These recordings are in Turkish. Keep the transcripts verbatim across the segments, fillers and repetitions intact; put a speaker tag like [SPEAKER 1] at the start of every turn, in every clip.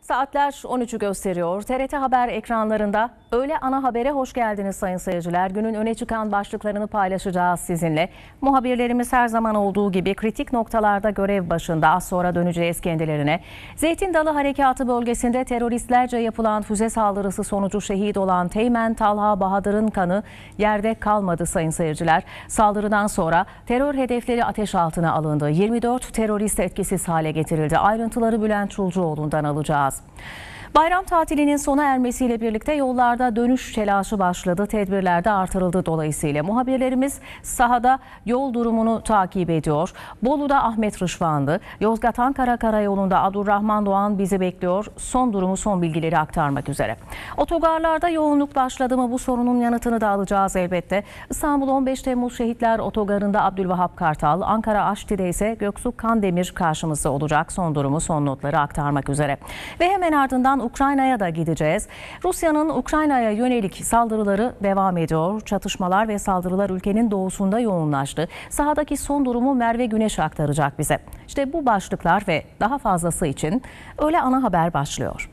[SPEAKER 1] Saatler on üçü gösteriyor. T R T Haber ekranlarında öğle ana habere hoş geldiniz sayın seyirciler. Günün öne çıkan başlıklarını paylaşacağız sizinle. Muhabirlerimiz her zaman olduğu gibi kritik noktalarda görev başında. Az sonra döneceğiz kendilerine. Zeytin Dalı Harekatı bölgesinde teröristlerce yapılan füze saldırısı sonucu şehit olan Teğmen Talha Bahadır'ın kanı yerde kalmadı sayın seyirciler. Saldırıdan sonra terör hedefleri ateş altına alındı. yirmi dört terörist etkisiz hale getirildi. Ayrıntıları Bülent Çulcuoğlu'ndan alacağız. Bayram tatilinin sona ermesiyle birlikte yollarda dönüş telaşı başladı. Tedbirler de artırıldı dolayısıyla. Muhabirlerimiz sahada yol durumunu takip ediyor. Bolu'da Ahmet Rışvanlı, Yozgat Ankara Karayolu'nda Abdurrahman Doğan bizi bekliyor. Son durumu, son bilgileri aktarmak üzere. Otogarlarda yoğunluk başladı mı? Bu sorunun yanıtını da alacağız elbette. İstanbul on beş Temmuz Şehitler Otogarı'nda Abdülvahap Kartal, Ankara Aşti'de ise Göksu Kandemir karşımızda olacak. Son durumu, son notları aktarmak üzere. Ve hemen ardından Ukrayna'ya da gideceğiz. Rusya'nın Ukrayna'ya yönelik saldırıları devam ediyor. Çatışmalar ve saldırılar ülkenin doğusunda yoğunlaştı. Sahadaki son durumu Merve Güneş aktaracak bize. İşte bu başlıklar ve daha fazlası için öğle ana haber başlıyor.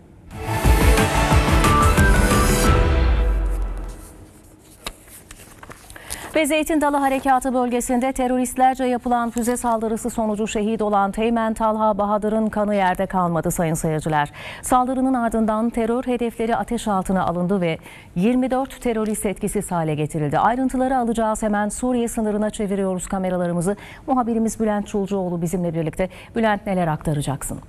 [SPEAKER 1] Ve Zeytin Dalı Harekatı bölgesinde teröristlerce yapılan füze saldırısı sonucu şehit olan Teğmen Talha Bahadır'ın kanı yerde kalmadı sayın seyirciler. Saldırının ardından terör hedefleri ateş altına alındı ve yirmi dört terörist etkisiz hale getirildi. Ayrıntıları alacağız, hemen Suriye sınırına çeviriyoruz kameralarımızı. Muhabirimiz Bülent Çulcuoğlu bizimle birlikte. Bülent, neler aktaracaksın?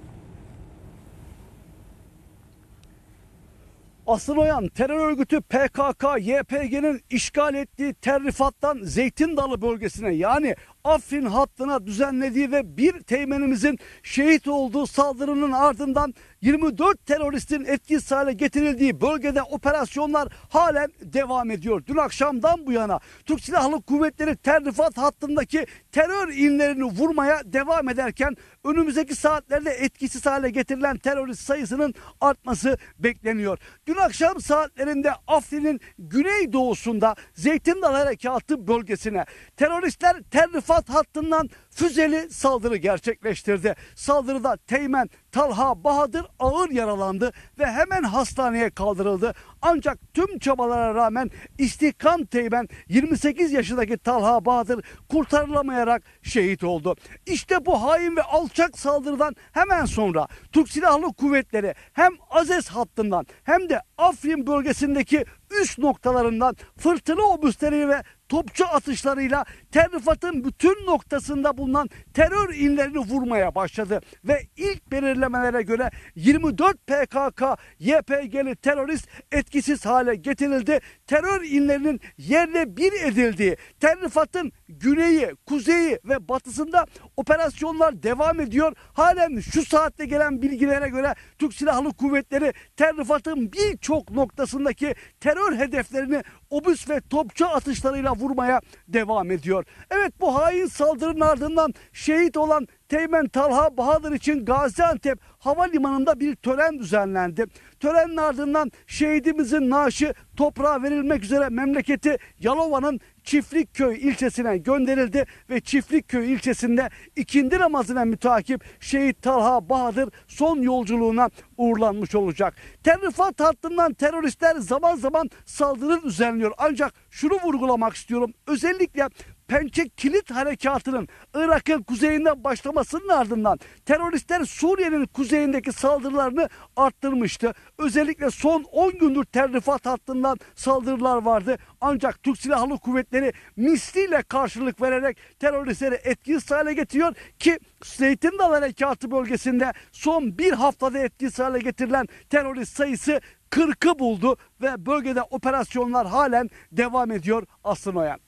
[SPEAKER 2] Asıl Oyan, terör örgütü P K K Y P G'nin işgal ettiği Terrifat'tan Zeytin Dalı bölgesine, yani Afrin hattına düzenlediği ve bir teğmenimizin şehit olduğu saldırının ardından yirmi dört teröristin etkisiz hale getirildiği bölgede operasyonlar halen devam ediyor. Dün akşamdan bu yana Türk Silahlı Kuvvetleri Terrifat hattındaki terör inlerini vurmaya devam ederken önümüzdeki saatlerde etkisiz hale getirilen terörist sayısının artması bekleniyor. Dün akşam saatlerinde Afrin'in güneydoğusunda Zeytin Dalı Harekatı bölgesine teröristler Terrifat hattından füzeli saldırı gerçekleştirdi. Saldırıda Teğmen Talha Bahadır ağır yaralandı ve hemen hastaneye kaldırıldı. Ancak tüm çabalara rağmen İstihkam Teğmen yirmi sekiz yaşındaki Talha Bahadır kurtarılamayarak şehit oldu. İşte bu hain ve alçak saldırıdan hemen sonra Türk Silahlı Kuvvetleri hem Azez hattından hem de Afrin bölgesindeki üst noktalarından fırtına obüsleri ve topçu atışlarıyla Terrifat'ın bütün noktasında bulunan terör inlerini vurmaya başladı. Ve ilk belirlemelere göre yirmi dört P K K Y P G'li terörist etkisiz hale getirildi. Terör inlerinin yerle bir edildiği Terrifat'ın güneyi, kuzeyi ve batısında operasyonlar devam ediyor. Halen şu saatte gelen bilgilere göre Türk Silahlı Kuvvetleri Terrifat'ın birçok noktasındaki terör hedeflerini obüs ve topçu atışlarıyla vurmaya devam ediyor. Evet, bu hain saldırının ardından şehit olan Teğmen Talha Bahadır için Gaziantep Havalimanı'nda bir tören düzenlendi. Törenin ardından şehidimizin naaşı toprağa verilmek üzere memleketi Yalova'nın Çiftlikköy ilçesine gönderildi ve Çiftlikköy ilçesinde ikindi namazına mütakip şehit Talha Bahadır son yolculuğuna uğurlanmış olacak. Terrifat hattından teröristler zaman zaman saldırı düzenliyor. Ancak şunu vurgulamak istiyorum. Özellikle Pençe Kilit Harekatı'nın Irak'ın kuzeyinden başlamasının ardından teröristler Suriye'nin kuzeyindeki saldırılarını arttırmıştı. Özellikle son on gündür Terrifat hattından saldırılar vardı. Ancak Türk Silahlı Kuvvetleri misliyle karşılık vererek teröristleri etkisiz hale getiriyor ki Zeytin Dalı Harekatı bölgesinde son bir haftada etkisiz hale getirilen terörist sayısı kırkı buldu ve bölgede operasyonlar halen devam ediyor Aslı Oyan.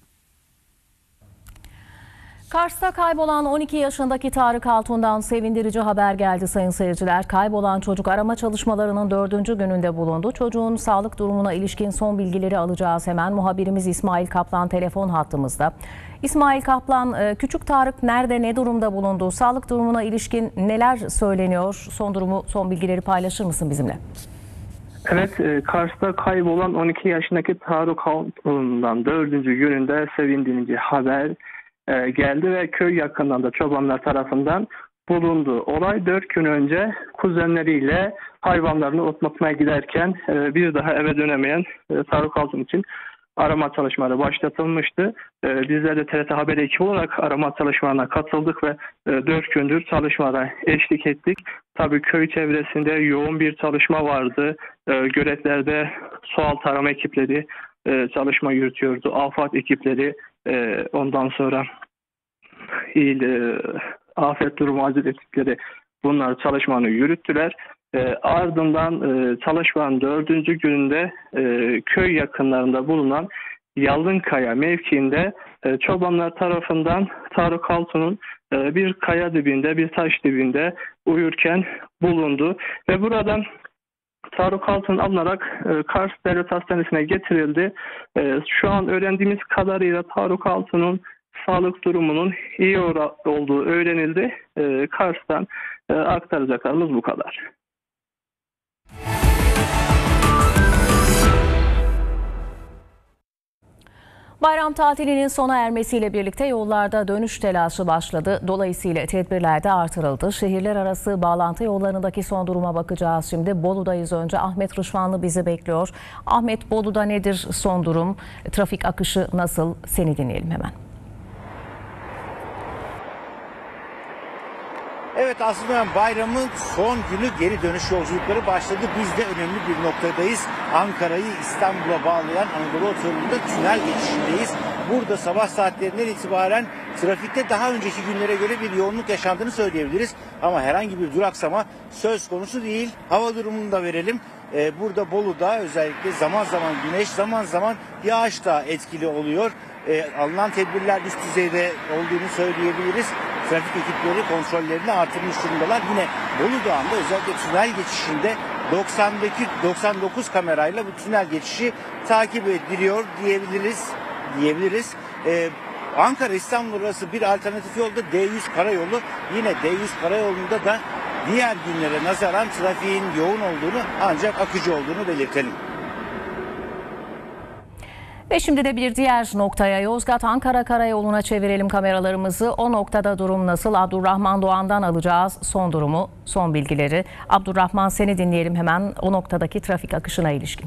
[SPEAKER 1] Kars'ta kaybolan on iki yaşındaki Tarık Altun'dan sevindirici haber geldi sayın seyirciler. Kaybolan çocuk arama çalışmalarının dördüncü gününde bulundu. Çocuğun sağlık durumuna ilişkin son bilgileri alacağız hemen. Muhabirimiz İsmail Kaplan telefon hattımızda. İsmail Kaplan, küçük Tarık nerede, ne durumda bulundu? Sağlık durumuna ilişkin neler söyleniyor? Son durumu, son bilgileri paylaşır mısın bizimle?
[SPEAKER 3] Evet, Kars'ta kaybolan on iki yaşındaki Tarık Altun'dan dördüncü gününde sevindirici haber geldi ve köy yakınlarında çobanlar tarafından bulundu. Olay dört gün önce kuzenleriyle hayvanlarını otlatmaya giderken e, bir daha eve dönemeyen e, Tarık Altun için arama çalışmaları başlatılmıştı. E, bizler de T R T Haber ekibi olarak arama çalışmalarına katıldık ve e, dört gündür çalışmalara eşlik ettik. Tabii köy çevresinde yoğun bir çalışma vardı. E, göletlerde sualtı arama ekipleri e, çalışma yürütüyordu. AFAD ekipleri, e, ondan sonra il e, afet durumu acil ekipleri bunlar çalışmanı yürüttüler. E, ardından e, çalışmanın dördüncü gününde e, köy yakınlarında bulunan Yallınkaya mevkiinde e, çobanlar tarafından Tarık Altun'un e, bir kaya dibinde, bir taş dibinde uyurken bulundu ve buradan Tarık Altun alınarak e, Kars Devlet Hastanesi'ne getirildi. E, şu an öğrendiğimiz kadarıyla Tarık Altun'un sağlık durumunun iyi olduğu öğrenildi. E, Kars'tan e, aktaracaklarımız bu kadar.
[SPEAKER 1] Bayram tatilinin sona ermesiyle birlikte yollarda dönüş telaşı başladı. Dolayısıyla tedbirler de artırıldı. Şehirler arası bağlantı yollarındaki son duruma bakacağız şimdi. Bolu'dayız önce. Ahmet Rışvanlı bizi bekliyor. Ahmet, Bolu'da nedir son durum? Trafik akışı nasıl? Seni dinleyelim hemen.
[SPEAKER 4] Evet, aslında bayramın son günü geri dönüş yolculukları başladı. Biz de önemli bir noktadayız. Ankara'yı İstanbul'a bağlayan Anadolu Otoyolu'nda tünel geçişindeyiz. Burada sabah saatlerinden itibaren trafikte daha önceki günlere göre bir yoğunluk yaşandığını söyleyebiliriz. Ama herhangi bir duraksama söz konusu değil. Hava durumunu da verelim. Ee, burada Bolu'da özellikle zaman zaman güneş, zaman zaman yağış da etkili oluyor. Ee, alınan tedbirler üst düzeyde olduğunu söyleyebiliriz. Trafik ekipleri kontrollerini artırmış durumdalar. Yine Bolu Dağı'nda özellikle tünel geçişinde doksandaki doksan dokuz kamerayla bu tünel geçişi takip ediliyor diyebiliriz. diyebiliriz. Ee, Ankara İstanbul arası bir alternatif yolda D yüz karayolu. Yine D yüz karayolunda da diğer günlere nazaran trafiğin yoğun olduğunu, ancak akıcı olduğunu belirtelim.
[SPEAKER 1] Ve şimdi de bir diğer noktaya, Yozgat-Ankara Karayolu'na çevirelim kameralarımızı. O noktada durum nasıl? Abdurrahman Doğan'dan alacağız son durumu, son bilgileri. Abdurrahman, seni dinleyelim hemen o noktadaki trafik akışına ilişkin.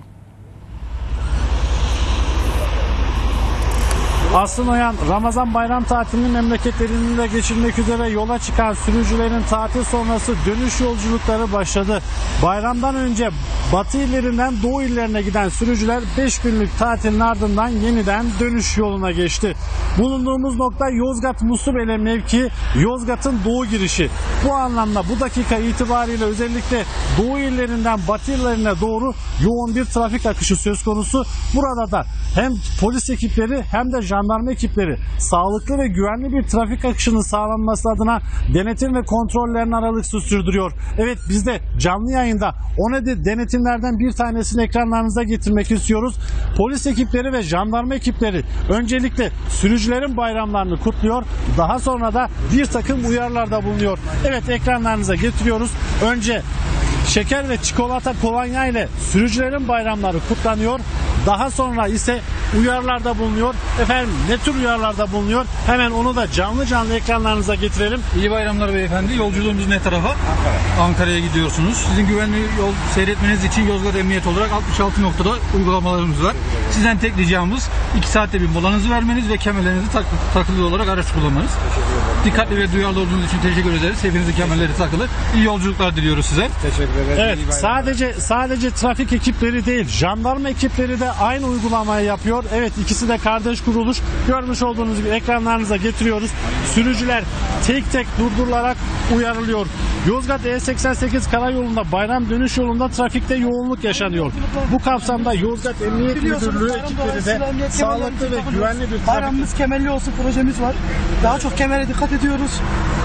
[SPEAKER 5] Aslı Noyan, Ramazan bayram tatilini memleketlerinde geçirmek üzere yola çıkan sürücülerin tatil sonrası dönüş yolculukları başladı. Bayramdan önce batı illerinden doğu illerine giden sürücüler beş günlük tatilin ardından yeniden dönüş yoluna geçti. Bulunduğumuz nokta Yozgat Muslubeli mevki, Yozgat'ın doğu girişi. Bu anlamda bu dakika itibariyle özellikle doğu illerinden batı illerine doğru yoğun bir trafik akışı söz konusu. Burada da hem polis ekipleri hem de jandarma ekipleri sağlıklı ve güvenli bir trafik akışının sağlanması adına denetim ve kontrollerini aralıksız sürdürüyor. Evet, biz de canlı yayında o nedir denetimlerden bir tanesini ekranlarınıza getirmek istiyoruz. Polis ekipleri ve jandarma ekipleri öncelikle sürücülerin bayramlarını kutluyor. Daha sonra da bir takım uyarılarda bulunuyor. Evet, ekranlarınıza getiriyoruz. Önce şeker ve çikolata kolonya ile sürücülerin bayramları kutlanıyor. Daha sonra ise uyarılarda bulunuyor. Efendim, ne tür uyarılarda bulunuyor? Hemen onu da canlı canlı ekranlarınıza getirelim.
[SPEAKER 6] İyi bayramlar beyefendi. Yolculuğumuz ne tarafa? Ankara. Ankara'ya gidiyorsunuz. Sizin güvenli yol seyretmeniz için Yozgat Emniyet olarak altmış altı noktada uygulamalarımız var. Sizden tek ricamız iki saatte bir molanızı vermeniz ve kemerlerinizi tak takılı olarak araç kullanmanız. Dikkatli ve duyarlı olduğunuz için teşekkür ederiz. Hepinizin kemerleri takılı. İyi yolculuklar diliyoruz size.
[SPEAKER 5] Teşekkür ederiz. Evet, sadece sadece trafik ekipleri değil, jandarma ekipleri de aynı uygulamayı yapıyor. Evet, ikisi de kardeş kuruluş. Görmüş olduğunuz gibi ekranlarınıza getiriyoruz. Sürücüler tek tek durdurularak uyarılıyor. Yozgat E seksen sekiz karayolunda bayram dönüş yolunda trafikte yoğunluk yaşanıyor. Bu kapsamda Yozgat Emniyet Müdürlüğü ekipleri de sağlıklı ve güvenli bir trafik...
[SPEAKER 7] Bayramımız kemerli olsun projemiz var. Daha çok kemere dikkat ediyoruz.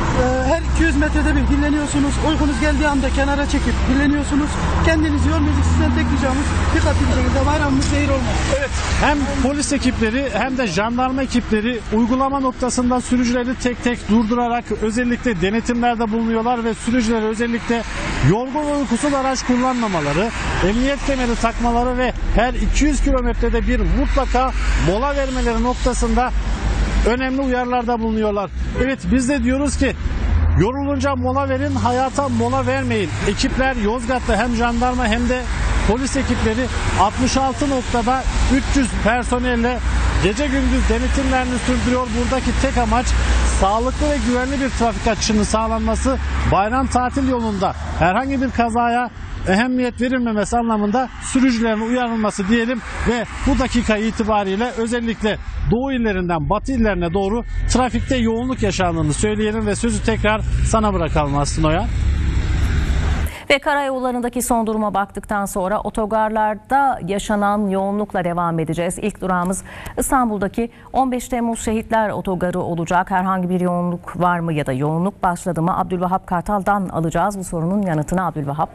[SPEAKER 7] Her iki yüz metrede bir dinleniyorsunuz. Uykunuz geldiği anda kenara çekip dinleniyorsunuz. Kendinizi yormayacak, sizden tek ricamız dikkatli bir şekilde bayramımız seyir olmaz.
[SPEAKER 5] Evet, hem polis ekipleri hem de jandarma ekipleri uygulama noktasında sürücüleri tek tek durdurarak özellikle denetimlerde bulunuyorlar ve sürücülere özellikle yorgun ve uykusuz araç kullanmamaları, emniyet kemeri takmaları ve her iki yüz kilometrede bir mutlaka mola vermeleri noktasında önemli uyarılarda bulunuyorlar. Evet, biz de diyoruz ki Yorulunca mola verin, hayata mola vermeyin. Ekipler Yozgat'ta hem jandarma hem de polis ekipleri altmış altı noktada üç yüz personelle gece gündüz denetimlerini sürdürüyor. Buradaki tek amaç sağlıklı ve güvenli bir trafik akışının sağlanması. Bayram tatil yolunda herhangi bir kazaya ehemmiyet verilmemesi anlamında sürücülerin uyarılması diyelim ve bu dakika itibariyle özellikle doğu illerinden batı illerine doğru trafikte yoğunluk yaşandığını söyleyelim ve sözü tekrar sana bırakalım Aslı Noyan.
[SPEAKER 1] Ve karayollarındaki son duruma baktıktan sonra otogarlarda yaşanan yoğunlukla devam edeceğiz. İlk durağımız İstanbul'daki on beş Temmuz Şehitler Otogarı olacak. Herhangi bir yoğunluk var mı ya da yoğunluk başladı mı? Abdülvahap Kartal'dan alacağız bu sorunun yanıtını. Abdülvahap.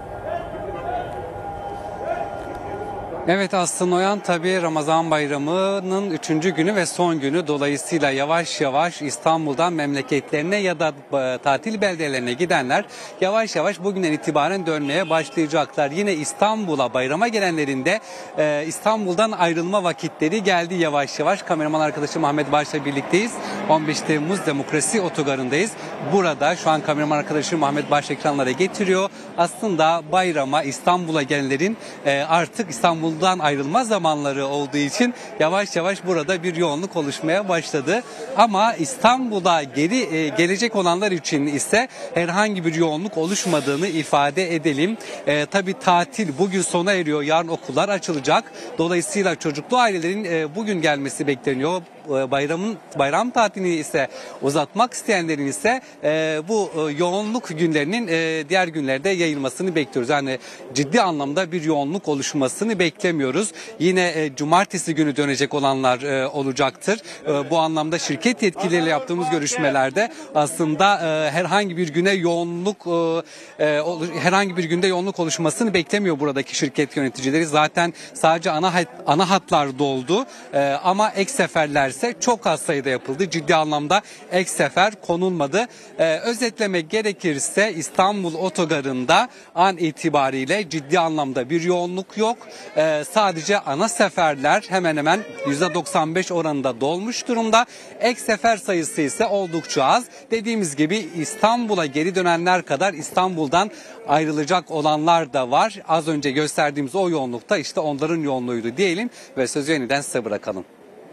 [SPEAKER 8] Evet Aslı Noyan, tabii Ramazan Bayramı'nın üçüncü günü ve son günü dolayısıyla yavaş yavaş İstanbul'dan memleketlerine ya da tatil beldelerine gidenler yavaş yavaş bugünden itibaren dönmeye başlayacaklar. Yine İstanbul'a bayrama gelenlerin de e, İstanbul'dan ayrılma vakitleri geldi yavaş yavaş. Kameraman arkadaşım Ahmet Baş'la birlikteyiz. on beş Temmuz Demokrasi Otogarı'ndayız. Burada şu an kameraman arkadaşım Ahmet Baş ekranlara getiriyor. Aslında bayrama İstanbul'a gelenlerin e, artık İstanbul İstanbul'dan ayrılma zamanları olduğu için yavaş yavaş burada bir yoğunluk oluşmaya başladı. Ama İstanbul'a geri e, gelecek olanlar için ise herhangi bir yoğunluk oluşmadığını ifade edelim. E, tabii tatil bugün sona eriyor. Yarın okullar açılacak. Dolayısıyla çocuklu ailelerin e, bugün gelmesi bekleniyor. Bayramın bayram tatilini ise uzatmak isteyenlerin ise e, bu e, yoğunluk günlerinin e, diğer günlerde yayılmasını bekliyoruz. Yani ciddi anlamda bir yoğunluk oluşmasını beklemiyoruz. Yine e, cumartesi günü dönecek olanlar e, olacaktır. E, bu anlamda şirket yetkilileriyle yaptığımız görüşmelerde aslında e, herhangi bir güne yoğunluk e, e, herhangi bir günde yoğunluk oluşmasını beklemiyor buradaki şirket yöneticileri. Zaten sadece ana hat, ana hatlar doldu e, ama ek seferler çok az sayıda yapıldı. Ciddi anlamda ek sefer konulmadı. Ee, özetlemek gerekirse İstanbul Otogarı'nda an itibariyle ciddi anlamda bir yoğunluk yok. Ee, sadece ana seferler hemen hemen yüzde doksan beş oranında dolmuş durumda. Ek sefer sayısı ise oldukça az. Dediğimiz gibi İstanbul'a geri dönenler kadar İstanbul'dan ayrılacak olanlar da var. Az önce gösterdiğimiz o yoğunlukta işte onların yoğunluğuydu diyelim ve sözü yeniden size bırakalım.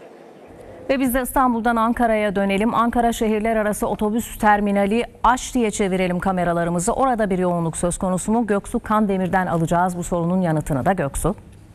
[SPEAKER 1] Ve biz de İstanbul'dan Ankara'ya dönelim. Ankara şehirler arası otobüs terminali Aş diye çevirelim kameralarımızı. Orada bir yoğunluk söz konusu mu? Göksu Kandemir'den alacağız bu sorunun yanıtını da. Göksu.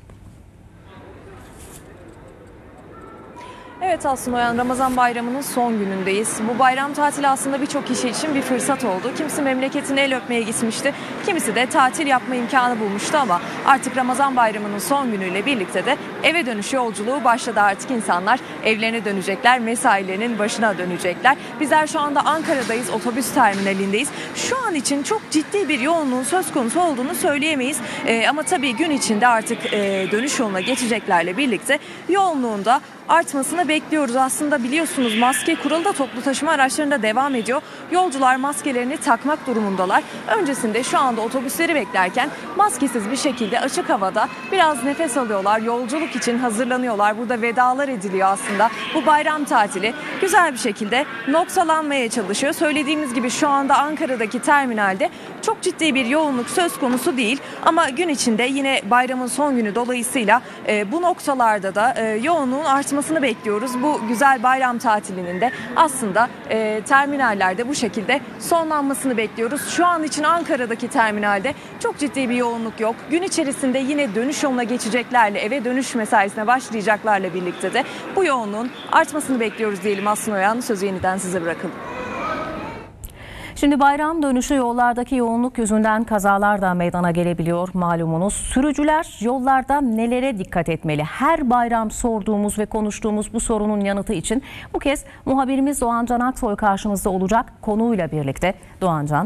[SPEAKER 9] Evet Aslı Noyan, Ramazan Bayramı'nın son günündeyiz. Bu bayram tatili aslında birçok kişi için bir fırsat oldu. Kimisi memleketine el öpmeye gitmişti. Kimisi de tatil yapma imkanı bulmuştu ama artık Ramazan Bayramı'nın son günüyle birlikte de eve dönüş yolculuğu başladı. Artık insanlar evlerine dönecekler, mesailerinin başına dönecekler. Bizler şu anda Ankara'dayız, otobüs terminalindeyiz. Şu an için çok ciddi bir yoğunluğun söz konusu olduğunu söyleyemeyiz. Ee, ama tabii gün içinde artık e, dönüş yoluna geçeceklerle birlikte yoğunluğunda artmasını bekliyoruz. Aslında biliyorsunuz maske kuralı da toplu taşıma araçlarında devam ediyor. Yolcular maskelerini takmak durumundalar. Öncesinde şu anda otobüsleri beklerken maskesiz bir şekilde açık havada biraz nefes alıyorlar. Yolculuk için hazırlanıyorlar. Burada vedalar ediliyor aslında. Bu bayram tatili güzel bir şekilde noktalanmaya çalışıyor. Söylediğimiz gibi şu anda Ankara'daki terminalde çok ciddi bir yoğunluk söz konusu değil. Ama gün içinde yine bayramın son günü dolayısıyla e, bu noktalarda da e, yoğunluğun artmasını bekliyoruz. Bu güzel bayram tatilinin de aslında e, terminallerde bu şekilde sonlanmasını bekliyoruz. Şu an için Ankara'daki terminalde çok ciddi bir yoğunluk yok. Gün içerisinde yine dönüş yoluna geçeceklerle, eve dönüş mesaisine başlayacaklarla birlikte de bu yoğunluğun artmasını bekliyoruz diyelim Aslı Noyan. Sözü yeniden size bırakalım.
[SPEAKER 1] Şimdi bayram dönüşü yollardaki yoğunluk yüzünden kazalar da meydana gelebiliyor malumunuz. Sürücüler yollarda nelere dikkat etmeli? Her bayram sorduğumuz ve konuştuğumuz bu sorunun yanıtı için bu kez muhabirimiz Doğancan Aksoy karşımızda olacak konuyla birlikte. Doğancan.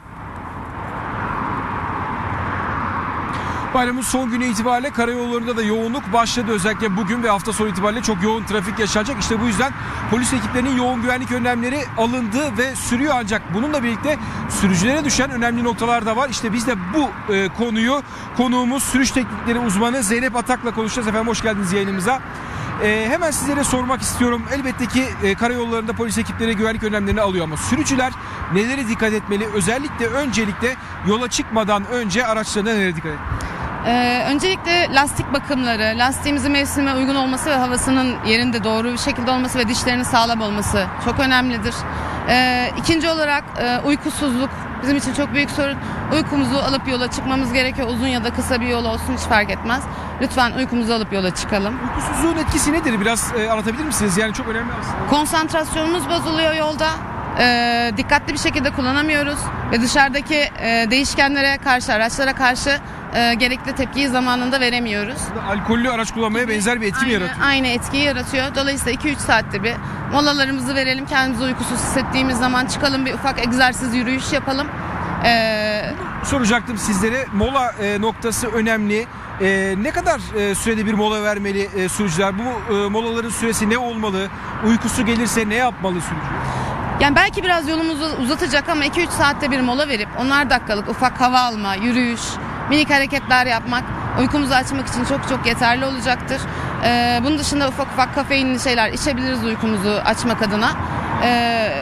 [SPEAKER 10] Bayramın son günü itibariyle karayollarında da yoğunluk başladı. Özellikle bugün ve hafta sonu itibariyle çok yoğun trafik yaşanacak. İşte bu yüzden polis ekiplerinin yoğun güvenlik önlemleri alındı ve sürüyor, ancak bununla birlikte sürücülere düşen önemli noktalar da var. İşte biz de bu e, konuyu konuğumuz sürüş teknikleri uzmanı Zeynep Atak'la konuşacağız. Efendim hoş geldiniz yayınımıza. E, hemen sizlere sormak istiyorum. Elbette ki e, karayollarında polis ekipleri güvenlik önlemlerini alıyor ama sürücüler nelere dikkat etmeli? Özellikle öncelikle yola çıkmadan önce araçlarına nelere dikkat etmeli?
[SPEAKER 11] Ee, öncelikle lastik bakımları, lastiğimizin mevsime uygun olması ve havasının yerinde doğru bir şekilde olması ve dişlerinin sağlam olması çok önemlidir. Ee, ikinci olarak e, uykusuzluk bizim için çok büyük sorun. Uykumuzu alıp yola çıkmamız gerekiyor. Uzun ya da kısa bir yol olsun hiç fark etmez. Lütfen uykumuzu alıp yola çıkalım.
[SPEAKER 10] Uykusuzluğun etkisi nedir? Biraz e, anlatabilir misiniz? Yani çok önemli aslında.
[SPEAKER 11] Konsantrasyonumuz bozuluyor yolda. Ee, dikkatli bir şekilde kullanamıyoruz ve dışarıdaki e, değişkenlere karşı, araçlara karşı e, gerekli tepkiyi zamanında veremiyoruz.
[SPEAKER 10] Alkollü araç kullanmaya benzer bir etki mi yaratıyor?
[SPEAKER 11] Aynı etkiyi yaratıyor. Dolayısıyla iki üç saatte bir molalarımızı verelim. Kendimizi uykusuz hissettiğimiz zaman çıkalım, bir ufak egzersiz, yürüyüş yapalım. Ee,
[SPEAKER 10] Soracaktım sizlere. Mola e, noktası önemli. E, ne kadar e, sürede bir mola vermeli e, sürücüler? Bu e, molaların süresi ne olmalı? Uykusu gelirse ne yapmalı sürücü?
[SPEAKER 11] Yani belki biraz yolumuzu uzatacak ama iki üç saatte bir mola verip onar dakikalık ufak hava alma, yürüyüş, minik hareketler yapmak uykumuzu açmak için çok çok yeterli olacaktır. Ee, bunun dışında ufak ufak kafeinli şeyler içebiliriz uykumuzu açmak adına. Ee,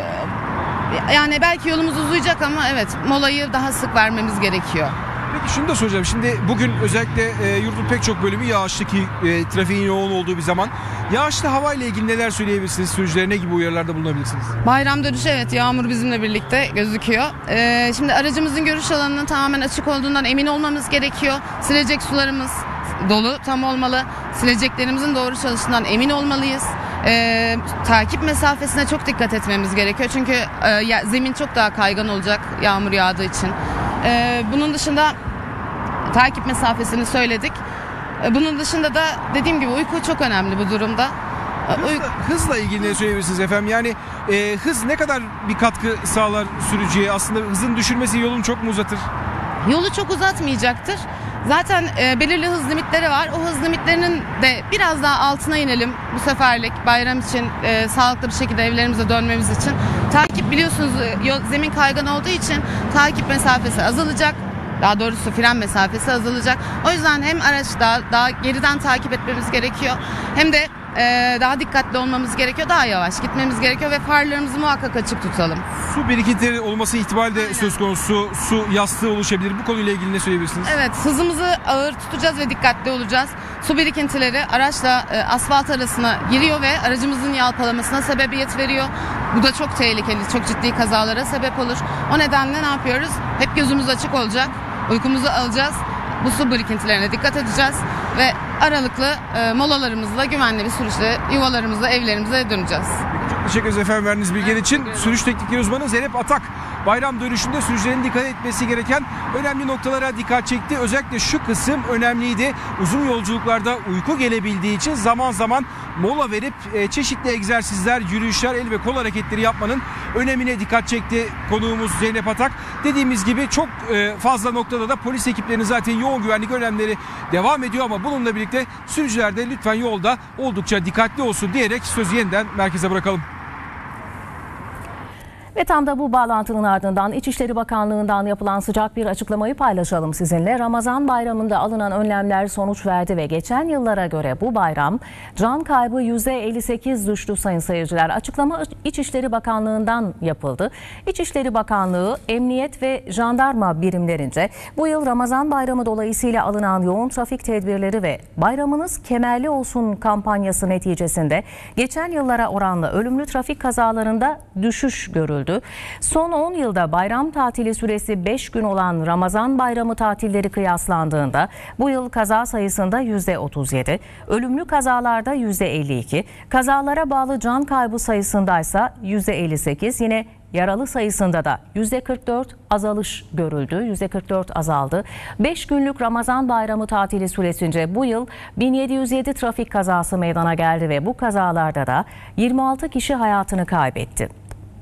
[SPEAKER 11] yani belki yolumuz uzayacak ama evet, molayı daha sık vermemiz gerekiyor.
[SPEAKER 10] Peki şunu da soracağım. Şimdi bugün özellikle e, yurdun pek çok bölümü yağışlı ki e, trafiğin yoğun olduğu bir zaman. Yağışlı hava ile ilgili neler söyleyebilirsiniz? Sürücülere ne gibi uyarılarda bulunabilirsiniz?
[SPEAKER 11] Bayram dönüşü evet, yağmur bizimle birlikte gözüküyor. Ee, şimdi aracımızın görüş alanının tamamen açık olduğundan emin olmamız gerekiyor. Silecek sularımız dolu, tam olmalı. Sileceklerimizin doğru çalıştığından emin olmalıyız. Ee, takip mesafesine çok dikkat etmemiz gerekiyor. Çünkü e, ya, zemin çok daha kaygan olacak yağmur yağdığı için. Ee, bunun dışında takip mesafesini söyledik. Ee, bunun dışında da dediğim gibi uyku çok önemli bu durumda.
[SPEAKER 10] Hızla, hızla ilgili ne söyleyebilirsiniz efendim? Yani e, hız ne kadar bir katkı sağlar sürücüye? Aslında hızın düşürmesi yolunu çok mu uzatır?
[SPEAKER 11] Yolu çok uzatmayacaktır. Zaten e, belirli hız limitleri var. O hız limitlerinin de biraz daha altına inelim bu seferlik, bayram için e, sağlıklı bir şekilde evlerimize dönmemiz için. Takip biliyorsunuz yol, zemin kaygan olduğu için takip mesafesi azalacak. Daha doğrusu fren mesafesi azalacak. O yüzden hem araç daha, daha geriden takip etmemiz gerekiyor, hem de e, daha dikkatli olmamız gerekiyor. Daha yavaş gitmemiz gerekiyor ve farlarımızı muhakkak açık tutalım.
[SPEAKER 10] Su birikintileri olması ihtimali de söz konusu. Su yastığı oluşabilir. Bu konuyla ilgili ne söyleyebilirsiniz?
[SPEAKER 11] Evet, hızımızı ağır tutacağız ve dikkatli olacağız. Su birikintileri araçla e, asfalt arasına giriyor ve aracımızın yalpalamasına sebebiyet veriyor. Bu da çok tehlikeli, çok ciddi kazalara sebep olur. O nedenle ne yapıyoruz? Hep gözümüz açık olacak, uykumuzu alacağız. Bu su birikintilerine dikkat edeceğiz ve aralıklı e, molalarımızla güvenli bir sürüşle yuvalarımıza, evlerimize döneceğiz.
[SPEAKER 10] Çok teşekkür ederiz efendim verdiğiniz bilgiler için. Sürüş teknikleri uzmanı Zeynep Atak, bayram dönüşünde sürücülerin dikkat etmesi gereken önemli noktalara dikkat çekti. Özellikle şu kısım önemliydi. Uzun yolculuklarda uyku gelebildiği için zaman zaman mola verip e, çeşitli egzersizler, yürüyüşler, el ve kol hareketleri yapmanın önemine dikkat çekti konuğumuz Zeynep Atak. Dediğimiz gibi çok e, fazla noktada da polis ekiplerinin zaten yoğun güvenlik önlemleri devam ediyor ama bununla birlikte sürücüler de lütfen yolda oldukça dikkatli olsun diyerek sözü yeniden merkeze bırakalım.
[SPEAKER 1] Ve tam da bu bağlantının ardından İçişleri Bakanlığı'ndan yapılan sıcak bir açıklamayı paylaşalım sizinle. Ramazan bayramında alınan önlemler sonuç verdi ve geçen yıllara göre bu bayram can kaybı yüzde elli sekiz düştü sayın seyirciler. Açıklama İçişleri Bakanlığı'ndan yapıldı. İçişleri Bakanlığı, Emniyet ve Jandarma birimlerince bu yıl Ramazan bayramı dolayısıyla alınan yoğun trafik tedbirleri ve Bayramınız Kemerli Olsun kampanyası neticesinde geçen yıllara oranla ölümlü trafik kazalarında düşüş görüldü. Son on yılda bayram tatili süresi beş gün olan Ramazan bayramı tatilleri kıyaslandığında bu yıl kaza sayısında yüzde otuz yedi, ölümlü kazalarda yüzde elli iki, kazalara bağlı can kaybı sayısındaysa yüzde elli sekiz, yine yaralı sayısında da yüzde kırk dört azalış görüldü. yüzde kırk dört azaldı. beş günlük Ramazan bayramı tatili süresince bu yıl bin yedi yüz yedi trafik kazası meydana geldi ve bu kazalarda da yirmi altı kişi hayatını kaybetti.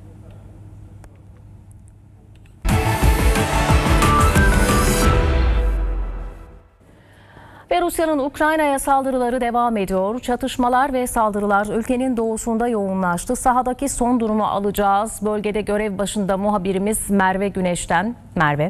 [SPEAKER 1] Ve Rusya'nın Ukrayna'ya saldırıları devam ediyor. Çatışmalar ve saldırılar ülkenin doğusunda yoğunlaştı. Sahadaki son durumu alacağız. Bölgede görev başında muhabirimiz Merve Güneş'ten. Merve.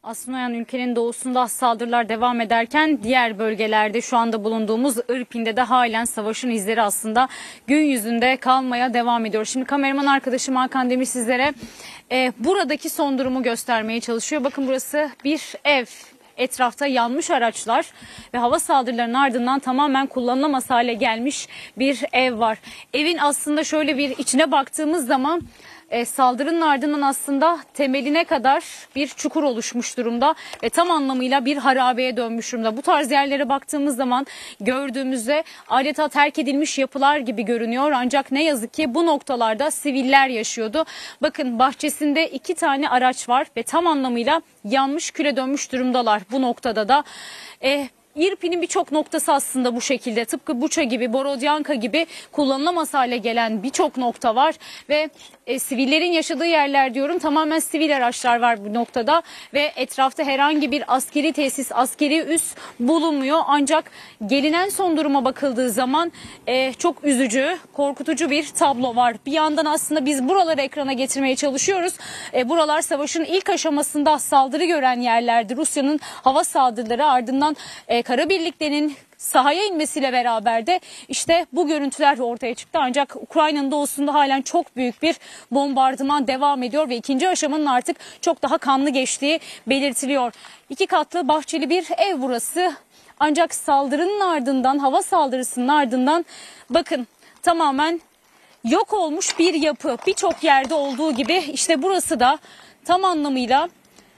[SPEAKER 12] Aslında yani ülkenin doğusunda saldırılar devam ederken diğer bölgelerde şu anda bulunduğumuz İrpin'de de halen savaşın izleri aslında gün yüzünde kalmaya devam ediyor. Şimdi kameraman arkadaşım Hakan Demir sizlere e, buradaki son durumu göstermeye çalışıyor. Bakın burası bir ev. Etrafta yanmış araçlar ve hava saldırılarının ardından tamamen kullanılamaz hale gelmiş bir ev var. Evin aslında şöyle bir içine baktığımız zaman e, saldırının ardından aslında temeline kadar bir çukur oluşmuş durumda ve tam anlamıyla bir harabeye dönmüş durumda. Bu tarz yerlere baktığımız zaman gördüğümüzde adeta terk edilmiş yapılar gibi görünüyor. Ancak ne yazık ki bu noktalarda siviller yaşıyordu. Bakın bahçesinde iki tane araç var ve tam anlamıyla yanmış küle dönmüş durumdalar bu noktada da. E, İrpin'in birçok noktası aslında bu şekilde, tıpkı Buça gibi, Borodyanka gibi kullanılamaz hale gelen birçok nokta var ve e, sivillerin yaşadığı yerler diyorum, tamamen sivil araçlar var bu noktada ve etrafta herhangi bir askeri tesis, askeri üs bulunmuyor. Ancak gelinen son duruma bakıldığı zaman e, çok üzücü, korkutucu bir tablo var. Bir yandan aslında biz buraları ekrana getirmeye çalışıyoruz. E, buralar savaşın ilk aşamasında saldırı gören yerlerdi. Rusya'nın hava saldırıları ardından e, kara birliklerinin sahaya inmesiyle beraber de işte bu görüntüler ortaya çıktı. Ancak Ukrayna'nın doğusunda halen çok büyük bir bombardıman devam ediyor ve ikinci aşamanın artık çok daha kanlı geçtiği belirtiliyor. İki katlı bahçeli bir ev burası. Ancak saldırının ardından, hava saldırısının ardından bakın tamamen yok olmuş bir yapı. Birçok yerde olduğu gibi işte burası da tam anlamıyla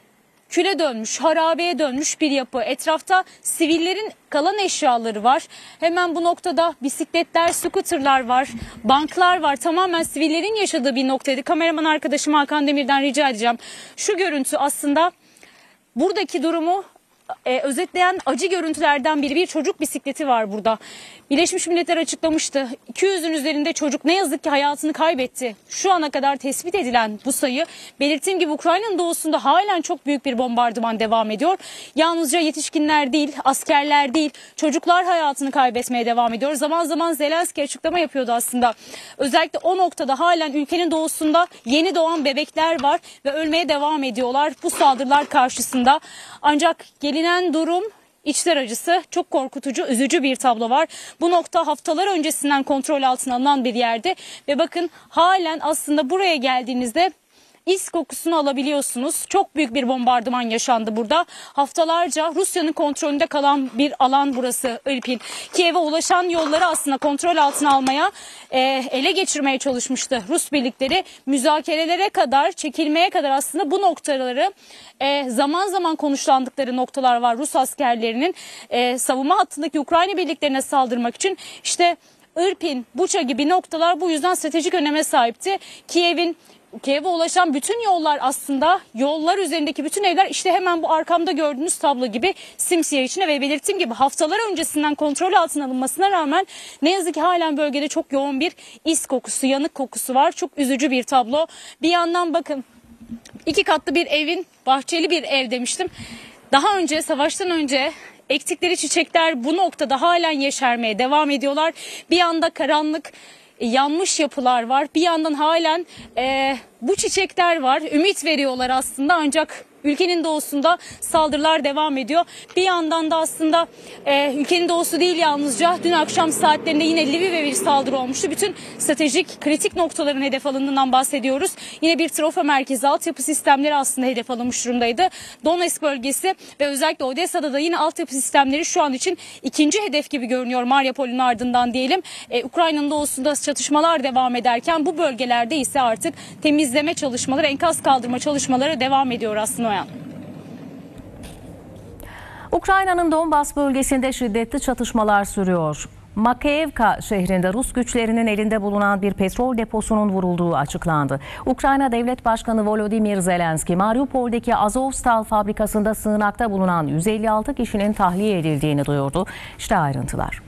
[SPEAKER 12] küle dönmüş, harabeye dönmüş bir yapı. Etrafta sivillerin kalan eşyaları var. Hemen bu noktada bisikletler, scooterlar var, banklar var. Tamamen sivillerin yaşadığı bir noktaydı. Kameraman arkadaşım Hakan Demir'den rica edeceğim. Şu görüntü aslında buradaki durumu e, özetleyen acı görüntülerden biri. Bir çocuk bisikleti var burada. Birleşmiş Milletler açıklamıştı. iki yüzün üzerinde çocuk ne yazık ki hayatını kaybetti. Şu ana kadar tespit edilen bu sayı, belirttiğim gibi Ukrayna'nın doğusunda halen çok büyük bir bombardıman devam ediyor. Yalnızca yetişkinler değil, askerler değil, çocuklar hayatını kaybetmeye devam ediyor. Zaman zaman Zelenski açıklama yapıyordu aslında. Özellikle o noktada halen ülkenin doğusunda yeni doğan bebekler var ve ölmeye devam ediyorlar bu saldırılar karşısında. Ancak gelinen durum İçler acısı, çok korkutucu, üzücü bir tablo var. Bu nokta haftalar öncesinden kontrol altına alınan bir yerde ve bakın halen aslında buraya geldiğinizde İz kokusunu alabiliyorsunuz. Çok büyük bir bombardıman yaşandı burada. Haftalarca Rusya'nın kontrolünde kalan bir alan burası İrpin. Kiev'e ulaşan yolları aslında kontrol altına almaya, e, ele geçirmeye çalışmıştı Rus birlikleri. Müzakerelere kadar, çekilmeye kadar aslında bu noktaları e, zaman zaman konuşlandıkları noktalar var. Rus askerlerinin e, savunma hattındaki Ukrayna birliklerine saldırmak için işte İrpin, Buça gibi noktalar bu yüzden stratejik öneme sahipti. Kiev'in Kiev'e ulaşan bütün yollar aslında, yollar üzerindeki bütün evler işte hemen bu arkamda gördüğünüz tablo gibi simsiyah içine ve belirttiğim gibi haftalar öncesinden kontrol altına alınmasına rağmen ne yazık ki halen bölgede çok yoğun bir is kokusu, yanık kokusu var. Çok üzücü bir tablo. Bir yandan bakın iki katlı bir evin, bahçeli bir ev demiştim. Daha önce, savaştan önce ektikleri çiçekler bu noktada halen yeşermeye devam ediyorlar. Bir yanda karanlık, yanmış yapılar var. Bir yandan halen e, bu çiçekler var. Ümit veriyorlar aslında ancak ülkenin doğusunda saldırılar devam ediyor. Bir yandan da aslında e, ülkenin doğusu değil yalnızca dün akşam saatlerinde yine Lviv'e bir saldırı olmuştu. Bütün stratejik kritik noktaların hedef alındığından bahsediyoruz. Yine bir trofe merkezi, altyapı sistemleri aslında hedef alınmış durumdaydı. Donetsk bölgesi ve özellikle Odessa'da da yine altyapı sistemleri şu an için ikinci hedef gibi görünüyor Mariupol'ün ardından diyelim. Ee, Ukrayna'nın doğusunda çatışmalar devam ederken bu bölgelerde ise artık temizleme çalışmaları, enkaz kaldırma çalışmaları devam ediyor aslında.
[SPEAKER 1] Ukrayna'nın Donbas bölgesinde şiddetli çatışmalar sürüyor. Makeyevka şehrinde Rus güçlerinin elinde bulunan bir petrol deposunun vurulduğu açıklandı. Ukrayna Devlet Başkanı Volodymyr Zelenski, Mariupol'deki Azovstal fabrikasında sığınakta bulunan yüz elli altı kişinin tahliye edildiğini duyurdu. İşte ayrıntılar.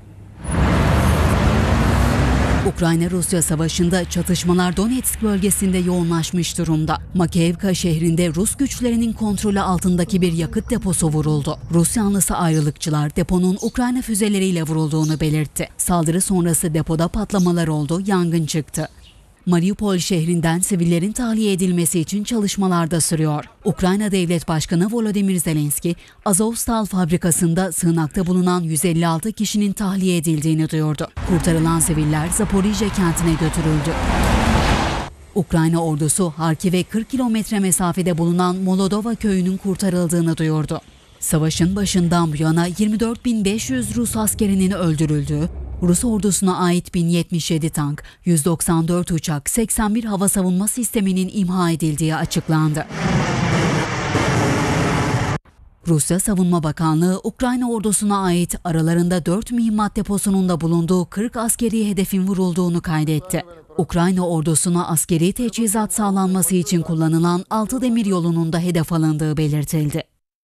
[SPEAKER 13] Ukrayna-Rusya savaşında çatışmalar Donetsk bölgesinde yoğunlaşmış durumda. Makeyevka şehrinde Rus güçlerinin kontrolü altındaki bir yakıt deposu vuruldu. Rus yanlısı ayrılıkçılar deponun Ukrayna füzeleriyle vurulduğunu belirtti. Saldırı sonrası depoda patlamalar oldu, yangın çıktı. Mariupol şehrinden sivillerin tahliye edilmesi için çalışmalar da sürüyor. Ukrayna Devlet Başkanı Volodymyr Zelenski, Azovstal fabrikasında sığınakta bulunan yüz elli altı kişinin tahliye edildiğini duyurdu. Kurtarılan siviller Zaporijye kentine götürüldü. Ukrayna ordusu Harkiv'e kırk kilometre mesafede bulunan Molodova köyünün kurtarıldığını duyurdu. Savaşın başından bu yana yirmi dört bin beş yüz Rus askerinin öldürüldüğü, Rus ordusuna ait bin yetmiş yedi tank, yüz doksan dört uçak, seksen bir hava savunma sisteminin imha edildiği açıklandı. Rusya Savunma Bakanlığı, Ukrayna ordusuna ait aralarında dört mühimmat deposunun da bulunduğu kırk askeri hedefin vurulduğunu kaydetti. Ukrayna ordusuna askeri teçhizat sağlanması için kullanılan altı demiryolunun da hedef alındığı belirtildi.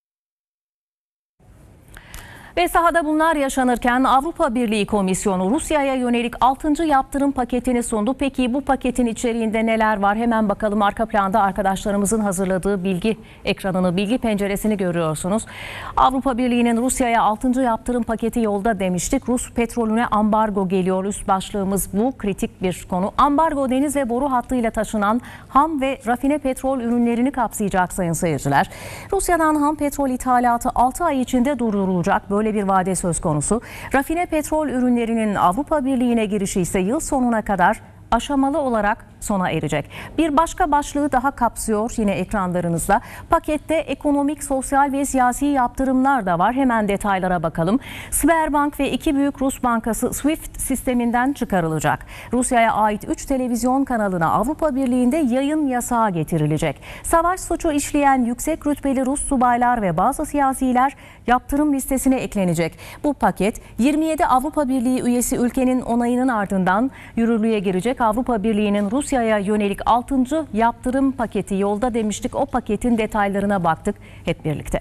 [SPEAKER 1] Ve sahada bunlar yaşanırken Avrupa Birliği Komisyonu Rusya'ya yönelik altıncı yaptırım paketini sundu. Peki bu paketin içeriğinde neler var? Hemen bakalım, arka planda arkadaşlarımızın hazırladığı bilgi ekranını, bilgi penceresini görüyorsunuz. Avrupa Birliği'nin Rusya'ya altıncı yaptırım paketi yolda demiştik. Rus petrolüne ambargo geliyor. Üst başlığımız bu, kritik bir konu. Ambargo deniz ve boru hattıyla taşınan ham ve rafine petrol ürünlerini kapsayacak sayın seyirciler. Rusya'dan ham petrol ithalatı altı ay içinde durdurulacak. Böyle bir vade söz konusu. Rafine petrol ürünlerinin Avrupa Birliği'ne girişi ise yıl sonuna kadar aşamalı olarak sona erecek. Bir başka başlığı daha kapsıyor yine ekranlarınızda. Pakette ekonomik, sosyal ve siyasi yaptırımlar da var. Hemen detaylara bakalım. Sberbank ve iki büyük Rus bankası SWIFT sisteminden çıkarılacak. Rusya'ya ait üç televizyon kanalına Avrupa Birliği'nde yayın yasağı getirilecek. Savaş suçu işleyen yüksek rütbeli Rus subaylar ve bazı siyasiler yaptırım listesine eklenecek. Bu paket yirmi yedi Avrupa Birliği üyesi ülkenin onayının ardından yürürlüğe girecek. Avrupa Birliği'nin Rusya'ya yönelik altıncı yaptırım paketi yolda demiştik. O paketin detaylarına baktık hep birlikte.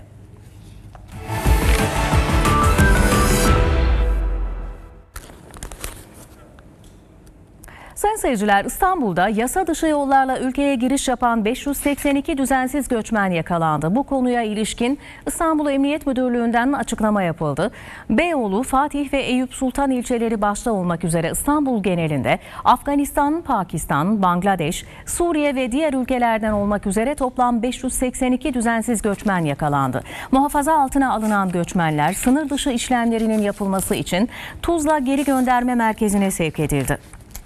[SPEAKER 1] Sayın seyirciler, İstanbul'da yasa dışı yollarla ülkeye giriş yapan beş yüz seksen iki düzensiz göçmen yakalandı. Bu konuya ilişkin İstanbul Emniyet Müdürlüğü'nden açıklama yapıldı. Beyoğlu, Fatih ve Eyüp Sultan ilçeleri başta olmak üzere İstanbul genelinde Afganistan, Pakistan, Bangladeş, Suriye ve diğer ülkelerden olmak üzere toplam beş yüz seksen iki düzensiz göçmen yakalandı. Muhafaza altına alınan göçmenler sınır dışı işlemlerinin yapılması için Tuzla Geri Gönderme Merkezi'ne sevk edildi.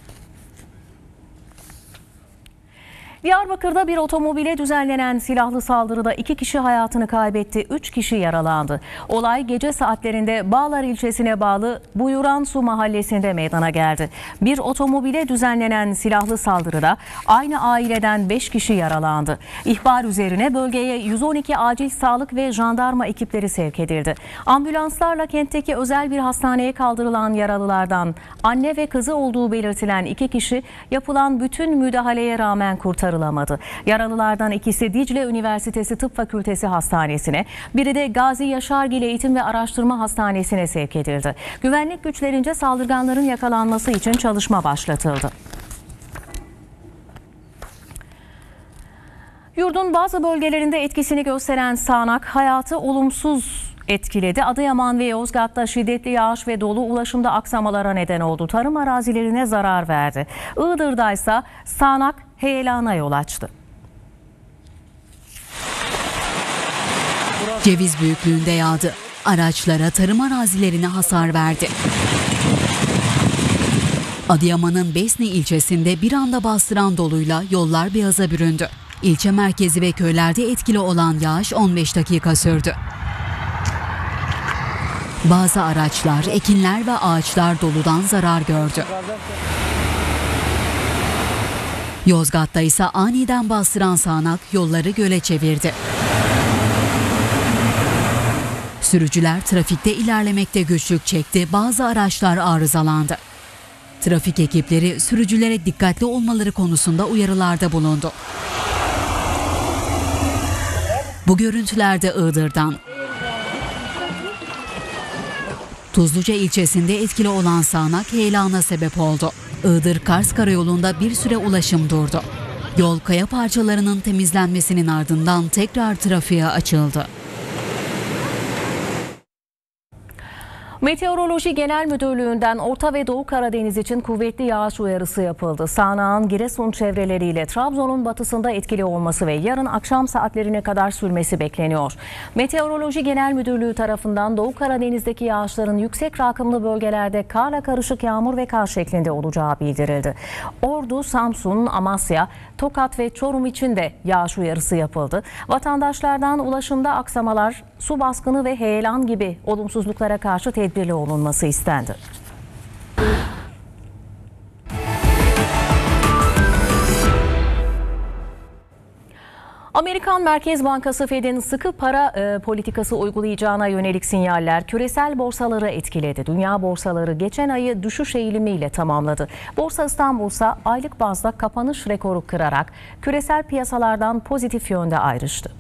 [SPEAKER 1] Diyarbakır'da bir otomobile düzenlenen silahlı saldırıda iki kişi hayatını kaybetti, üç kişi yaralandı. Olay gece saatlerinde Bağlar ilçesine bağlı Buyuransu mahallesinde meydana geldi. Bir otomobile düzenlenen silahlı saldırıda aynı aileden beş kişi yaralandı. İhbar üzerine bölgeye yüz on iki acil sağlık ve jandarma ekipleri sevk edildi. Ambulanslarla kentteki özel bir hastaneye kaldırılan yaralılardan anne ve kızı olduğu belirtilen iki kişi yapılan bütün müdahaleye rağmen kurtarıldı. Yaralılardan ikisi Dicle Üniversitesi Tıp Fakültesi Hastanesi'ne, biri de Gazi Yaşargil Eğitim ve Araştırma Hastanesi'ne sevk edildi. Güvenlik güçlerince saldırganların yakalanması için çalışma başlatıldı. Yurdun bazı bölgelerinde etkisini gösteren sağanak hayatı olumsuz etkiledi. Adıyaman ve Yozgat'ta şiddetli yağış ve dolu ulaşımda aksamalara neden oldu. Tarım arazilerine zarar verdi. Iğdır'da ise sağanak heyelana yol açtı.
[SPEAKER 13] Ceviz büyüklüğünde yağdı. Araçlara, tarım arazilerine hasar verdi. Adıyaman'ın Besni ilçesinde bir anda bastıran doluyla yollar beyaza büründü. İlçe merkezi ve köylerde etkili olan yağış on beş dakika sürdü. Bazı araçlar, ekinler ve ağaçlar doludan zarar gördü. Yozgat'ta ise aniden bastıran sağanak yolları göle çevirdi. Sürücüler trafikte ilerlemekte güçlük çekti, bazı araçlar arızalandı. Trafik ekipleri sürücülere dikkatli olmaları konusunda uyarılarda bulundu. Bu görüntülerde Iğdır'dan. Tuzluca ilçesinde etkili olan sağanak heyelana sebep oldu. Iğdır-Kars Karayolu'nda bir süre ulaşım durdu. Yol kaya parçalarının temizlenmesinin ardından tekrar trafiğe açıldı.
[SPEAKER 1] Meteoroloji Genel Müdürlüğü'nden Orta ve Doğu Karadeniz için kuvvetli yağış uyarısı yapıldı. Sağanağın Giresun çevreleriyle Trabzon'un batısında etkili olması ve yarın akşam saatlerine kadar sürmesi bekleniyor. Meteoroloji Genel Müdürlüğü tarafından Doğu Karadeniz'deki yağışların yüksek rakımlı bölgelerde karla karışık yağmur ve kar şeklinde olacağı bildirildi. Ordu, Samsun, Amasya, Tokat ve Çorum için de yağış uyarısı yapıldı. Vatandaşlardan ulaşımda aksamalar, su baskını ve heyelan gibi olumsuzluklara karşı tedbirli olunması istendi. Amerikan Merkez Bankası Fed'in sıkı para e, politikası uygulayacağına yönelik sinyaller küresel borsaları etkiledi. Dünya borsaları geçen ayı düşüş eğilimiyle tamamladı. Borsa İstanbul ise aylık bazda kapanış rekoru kırarak küresel piyasalardan pozitif yönde ayrıştı.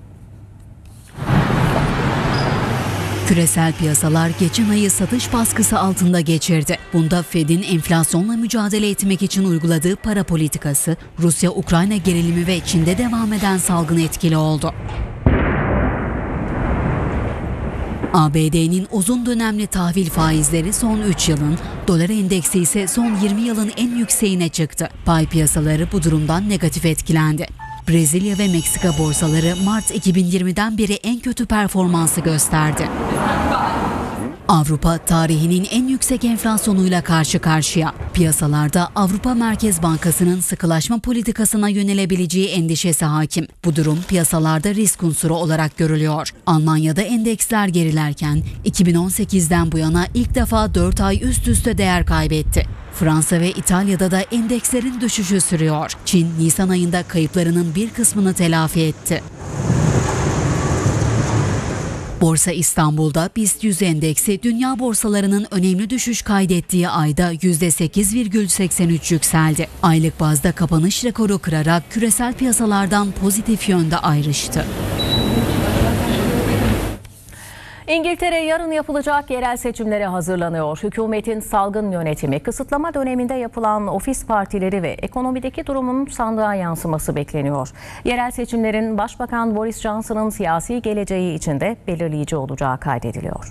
[SPEAKER 13] Küresel piyasalar geçen ayı satış baskısı altında geçirdi. Bunda Fed'in enflasyonla mücadele etmek için uyguladığı para politikası, Rusya-Ukrayna gerilimi ve Çin'de devam eden salgın etkili oldu. A B D'nin uzun dönemli tahvil faizleri son üç yılın, dolar endeksi ise son yirmi yılın en yükseğine çıktı. Pay piyasaları bu durumdan negatif etkilendi. Brezilya ve Meksika borsaları Mart iki bin yirmiden beri en kötü performansı gösterdi. Avrupa tarihinin en yüksek enflasyonuyla karşı karşıya. Piyasalarda Avrupa Merkez Bankası'nın sıkılaşma politikasına yönelebileceği endişesi hakim. Bu durum piyasalarda risk unsuru olarak görülüyor. Almanya'da endeksler gerilerken iki bin on sekizden bu yana ilk defa dört ay üst üste değer kaybetti. Fransa ve İtalya'da da endekslerin düşüşü sürüyor. Çin, Nisan ayında kayıplarının bir kısmını telafi etti. Borsa İstanbul'da BIST yüz endeksi dünya borsalarının önemli düşüş kaydettiği ayda yüzde sekiz virgül seksen üç yükseldi. Aylık bazda kapanış rekoru kırarak küresel piyasalardan pozitif yönde ayrıştı.
[SPEAKER 1] İngiltere yarın yapılacak yerel seçimlere hazırlanıyor. Hükümetin salgın yönetimi, kısıtlama döneminde yapılan ofis partileri ve ekonomideki durumun sandığa yansıması bekleniyor. Yerel seçimlerin Başbakan Boris Johnson'ın siyasi geleceği için de belirleyici olacağı kaydediliyor.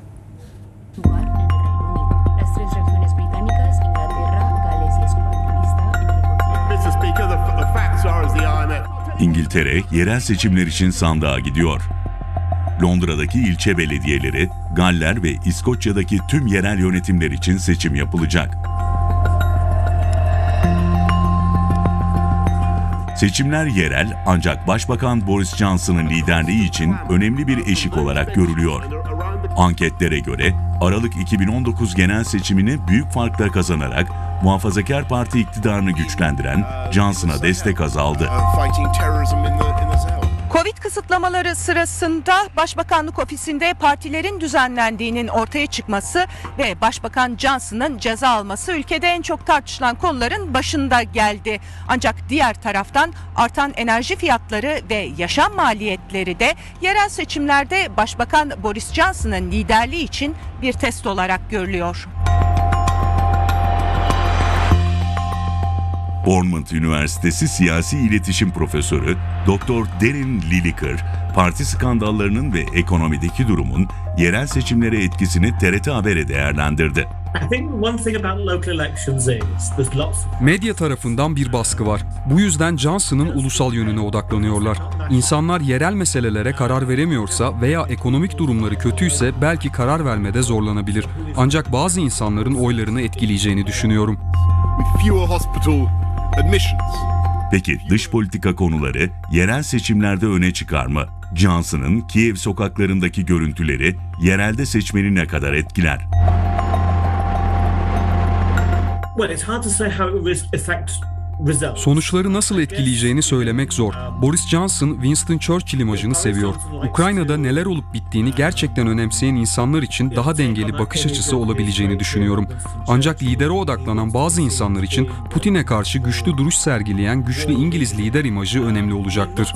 [SPEAKER 14] İngiltere yerel seçimler için sandığa gidiyor. Londra'daki ilçe belediyeleri, Galler ve İskoçya'daki tüm yerel yönetimler için seçim yapılacak. Seçimler yerel ancak Başbakan Boris Johnson'ın liderliği için önemli bir eşik olarak görülüyor. Anketlere göre Aralık iki bin on dokuz genel seçimini büyük farkla kazanarak Muhafazakar Parti iktidarını güçlendiren Johnson'a destek azaldı.
[SPEAKER 15] Covid kısıtlamaları sırasında Başbakanlık Ofisi'nde partilerin düzenlendiğinin ortaya çıkması ve Başbakan Johnson'ın ceza alması ülkede en çok tartışılan konuların başında geldi. Ancak diğer taraftan artan enerji fiyatları ve yaşam maliyetleri de yerel seçimlerde Başbakan Boris Johnson'ın liderliği için bir test olarak görülüyor.
[SPEAKER 14] Bournemouth Üniversitesi Siyasi İletişim Profesörü Doktor Darren Lilliker, parti skandallarının ve ekonomideki durumun yerel seçimlere etkisini T R T Haber'e değerlendirdi.
[SPEAKER 10] Medya tarafından bir baskı var. Bu yüzden Johnson'ın ulusal yönüne odaklanıyorlar. İnsanlar yerel meselelere karar veremiyorsa veya ekonomik durumları kötüyse belki karar vermede zorlanabilir. Ancak bazı insanların oylarını etkileyeceğini düşünüyorum.
[SPEAKER 14] Peki dış politika konuları yerel seçimlerde öne çıkar mı? Johnson'ın Kiev sokaklarındaki görüntüleri yerelde seçmeni ne kadar etkiler?
[SPEAKER 10] Sonuçları nasıl etkileyeceğini söylemek zor. Boris Johnson, Winston Churchill imajını seviyor. Ukrayna'da neler olup bittiğini gerçekten önemseyen insanlar için daha dengeli bakış açısı olabileceğini düşünüyorum. Ancak lidere odaklanan bazı insanlar için Putin'e karşı güçlü duruş sergileyen güçlü İngiliz lider imajı önemli olacaktır.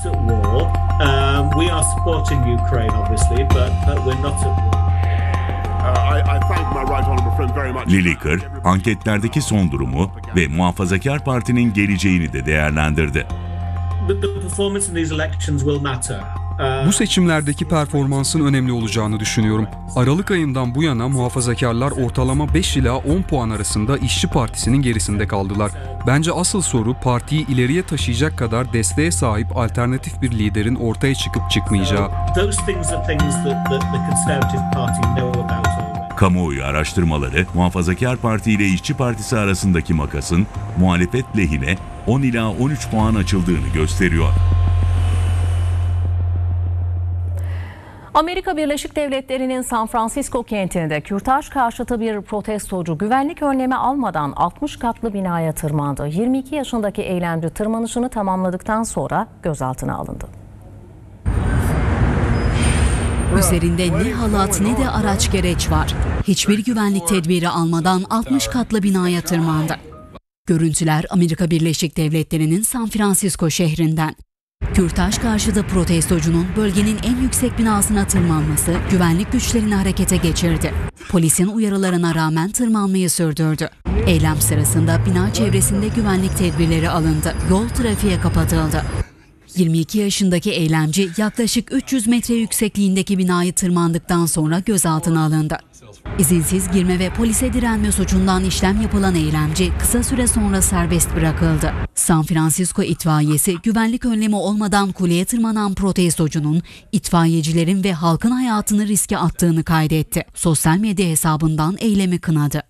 [SPEAKER 14] Lilliker, anketlerdeki son durumu ve Muhafazakar Parti'nin geleceğini de değerlendirdi.
[SPEAKER 16] Bu seçimlerdeki performansın önemli olacağını düşünüyorum. Aralık ayından bu yana muhafazakarlar ortalama beş ila on puan arasında İşçi Partisi'nin gerisinde kaldılar. Bence asıl soru partiyi ileriye taşıyacak kadar desteğe sahip alternatif bir liderin ortaya çıkıp çıkmayacağı.
[SPEAKER 14] Kamuoyu araştırmaları Muhafazakar Parti ile İşçi Partisi arasındaki makasın muhalefet lehine on ila on üç puan açıldığını gösteriyor.
[SPEAKER 1] Amerika Birleşik Devletleri'nin San Francisco kentinde kürtaj karşıtı bir protestocu güvenlik önlemi almadan altmış katlı binaya tırmandı. yirmi iki yaşındaki eylemci tırmanışını tamamladıktan sonra gözaltına alındı.
[SPEAKER 13] Üzerinde ne halat ne de araç gereç var. Hiçbir güvenlik tedbiri almadan altmış katlı binaya tırmandı. Görüntüler Amerika Birleşik Devletleri'nin San Francisco şehrinden. Kürtaj karşıtı protestocunun bölgenin en yüksek binasına tırmanması güvenlik güçlerini harekete geçirdi. Polisin uyarılarına rağmen tırmanmayı sürdürdü. Eylem sırasında bina çevresinde güvenlik tedbirleri alındı. Yol trafiğe kapatıldı. yirmi iki yaşındaki eylemci yaklaşık üç yüz metre yüksekliğindeki binayı tırmandıktan sonra gözaltına alındı. İzinsiz girme ve polise direnme suçundan işlem yapılan eylemci kısa süre sonra serbest bırakıldı. San Francisco itfaiyesi güvenlik önlemi olmadan kuleye tırmanan protestocunun itfaiyecilerin ve halkın hayatını riske attığını kaydetti. Sosyal medya hesabından eylemi kınadı.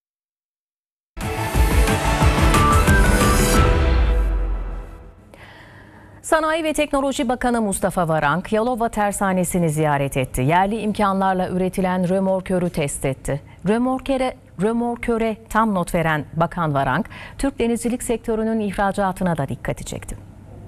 [SPEAKER 1] Sanayi ve Teknoloji Bakanı Mustafa Varank, Yalova Tersanesi'ni ziyaret etti. Yerli imkanlarla üretilen römorkörü test etti. Römorköre, römorköre tam not veren Bakan Varank, Türk denizcilik sektörünün ihracatına da dikkati çekti.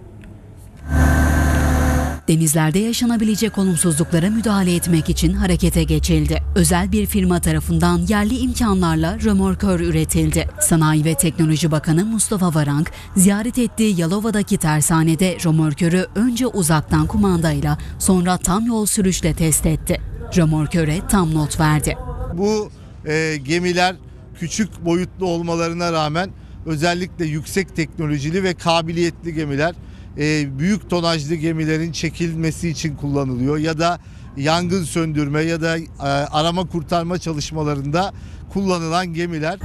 [SPEAKER 13] Denizlerde yaşanabilecek olumsuzluklara müdahale etmek için harekete geçildi. Özel bir firma tarafından yerli imkanlarla römorkör üretildi. Sanayi ve Teknoloji Bakanı Mustafa Varank, ziyaret ettiği Yalova'daki tersanede römorkörü önce uzaktan kumandayla sonra tam yol sürüşle test etti. Römorköre tam not verdi.
[SPEAKER 17] Bu e, gemiler küçük boyutlu olmalarına rağmen özellikle yüksek teknolojili ve kabiliyetli gemiler. Büyük tonajlı gemilerin çekilmesi için kullanılıyor ya da yangın söndürme ya da arama kurtarma çalışmalarında kullanılan gemiler.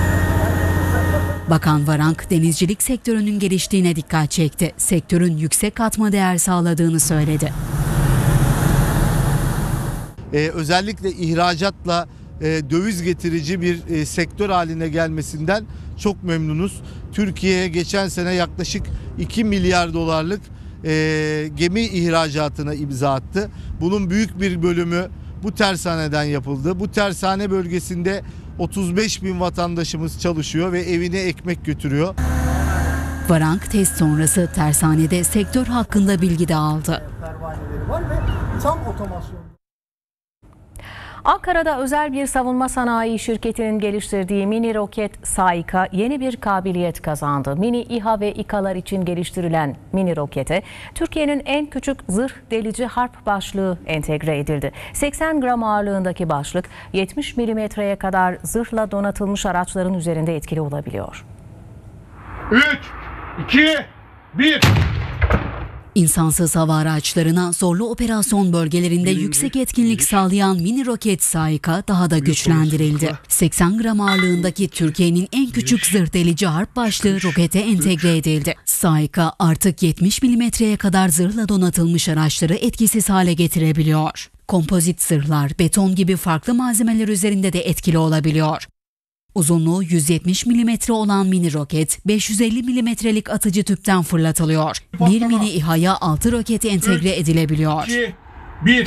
[SPEAKER 13] Bakan Varank, denizcilik sektörünün geliştiğine dikkat çekti. Sektörün yüksek katma değer sağladığını söyledi.
[SPEAKER 17] Ee, özellikle ihracatla e, döviz getirici bir e, sektör haline gelmesinden çok memnunuz. Türkiye'ye geçen sene yaklaşık iki milyar dolarlık e, gemi ihracatına imza attı. Bunun büyük bir bölümü bu tersaneden yapıldı. Bu tersane bölgesinde otuz beş bin vatandaşımız çalışıyor ve evine ekmek götürüyor.
[SPEAKER 13] Varank test sonrası tersanede sektör hakkında bilgi de aldı.
[SPEAKER 1] Ankara'da özel bir savunma sanayi şirketinin geliştirdiği mini roket SAİK'a yeni bir kabiliyet kazandı. Mini İHA ve İKA'lar için geliştirilen mini rokete Türkiye'nin en küçük zırh delici harp başlığı entegre edildi. seksen gram ağırlığındaki başlık yetmiş milimetreye kadar zırhla donatılmış araçların üzerinde etkili olabiliyor.
[SPEAKER 18] üç, iki, bir...
[SPEAKER 13] İnsansız hava araçlarına zorlu operasyon bölgelerinde yüksek etkinlik sağlayan mini roket SAİK'a daha da güçlendirildi. seksen gram ağırlığındaki Türkiye'nin en küçük zırh delici harp başlığı rokete entegre edildi. SAİK'a artık yetmiş milimetreye kadar zırhla donatılmış araçları etkisiz hale getirebiliyor. Kompozit zırhlar, beton gibi farklı malzemeler üzerinde de etkili olabiliyor. Uzunluğu yüz yetmiş milimetre olan mini roket beş yüz elli milimetrelik atıcı tüpten fırlatılıyor. Bir mini İHA'ya altı roket entegre edilebiliyor.
[SPEAKER 18] iki, bir...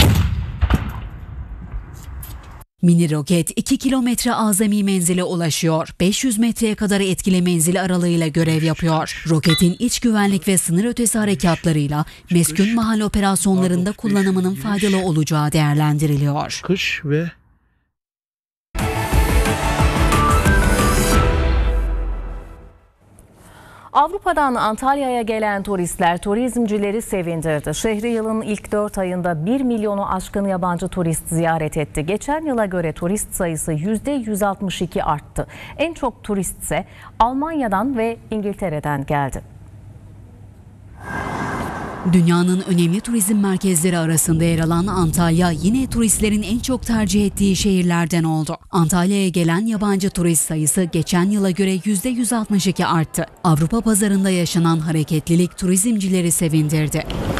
[SPEAKER 13] Mini roket iki kilometre azami menzile ulaşıyor. beş yüz metreye kadar etkili menzil aralığıyla görev yapıyor. Roketin iç güvenlik ve sınır ötesi harekatlarıyla meskun mahal operasyonlarında kullanımının faydalı olacağı değerlendiriliyor.
[SPEAKER 18] Kış ve
[SPEAKER 1] Avrupa'dan Antalya'ya gelen turistler turizmcileri sevindirdi. Şehri yılın ilk dört ayında bir milyonu aşkın yabancı turist ziyaret etti. Geçen yıla göre turist sayısı yüzde yüz altmış iki arttı. En çok turist ise Almanya'dan ve İngiltere'den geldi.
[SPEAKER 13] Dünyanın önemli turizm merkezleri arasında yer alan Antalya yine turistlerin en çok tercih ettiği şehirlerden oldu. Antalya'ya gelen yabancı turist sayısı geçen yıla göre yüzde yüz altmış iki arttı. Avrupa pazarında yaşanan hareketlilik turizmcileri sevindirdi.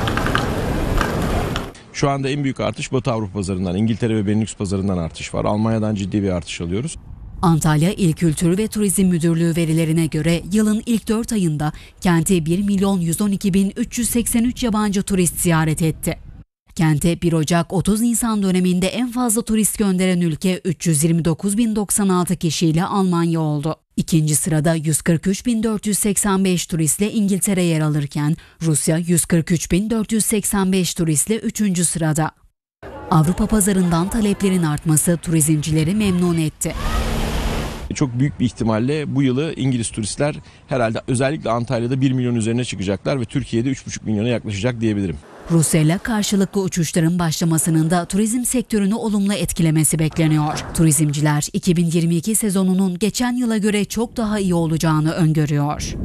[SPEAKER 19] Şu anda en büyük artış Batı Avrupa pazarından, İngiltere ve Benelux pazarından artış var. Almanya'dan ciddi bir artış alıyoruz.
[SPEAKER 13] Antalya İl Kültür ve Turizm Müdürlüğü verilerine göre yılın ilk dört ayında kenti bir milyon yüz on iki bin üç yüz seksen üç yabancı turist ziyaret etti. Kente bir Ocak otuz Nisan döneminde en fazla turist gönderen ülke üç yüz yirmi dokuz bin doksan altı kişiyle Almanya oldu. İkinci sırada yüz kırk üç bin dört yüz seksen beş turistle İngiltere yer alırken Rusya yüz kırk üç bin dört yüz seksen beş turistle üçüncü sırada. Avrupa pazarından taleplerin artması turizmcileri memnun etti.
[SPEAKER 19] Çok büyük bir ihtimalle bu yılı İngiliz turistler herhalde özellikle Antalya'da bir milyon üzerine çıkacaklar ve Türkiye'de üç buçuk milyona yaklaşacak diyebilirim.
[SPEAKER 13] Rusya ile karşılıklı uçuşların başlamasının da turizm sektörünü olumlu etkilemesi bekleniyor. Turizmciler iki bin yirmi iki sezonunun geçen yıla göre çok daha iyi olacağını öngörüyor.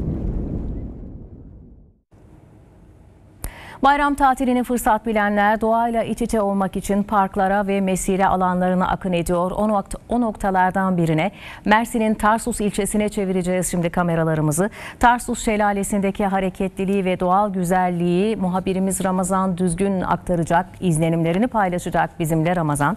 [SPEAKER 1] Bayram tatilini fırsat bilenler doğayla iç içe olmak için parklara ve mesire alanlarına akın ediyor. O, nokta, o noktalardan birine Mersin'in Tarsus ilçesine çevireceğiz şimdi kameralarımızı. Tarsus Şelalesi'ndeki hareketliliği ve doğal güzelliği muhabirimiz Ramazan Düzgün aktaracak, izlenimlerini paylaşacak bizimle. Ramazan.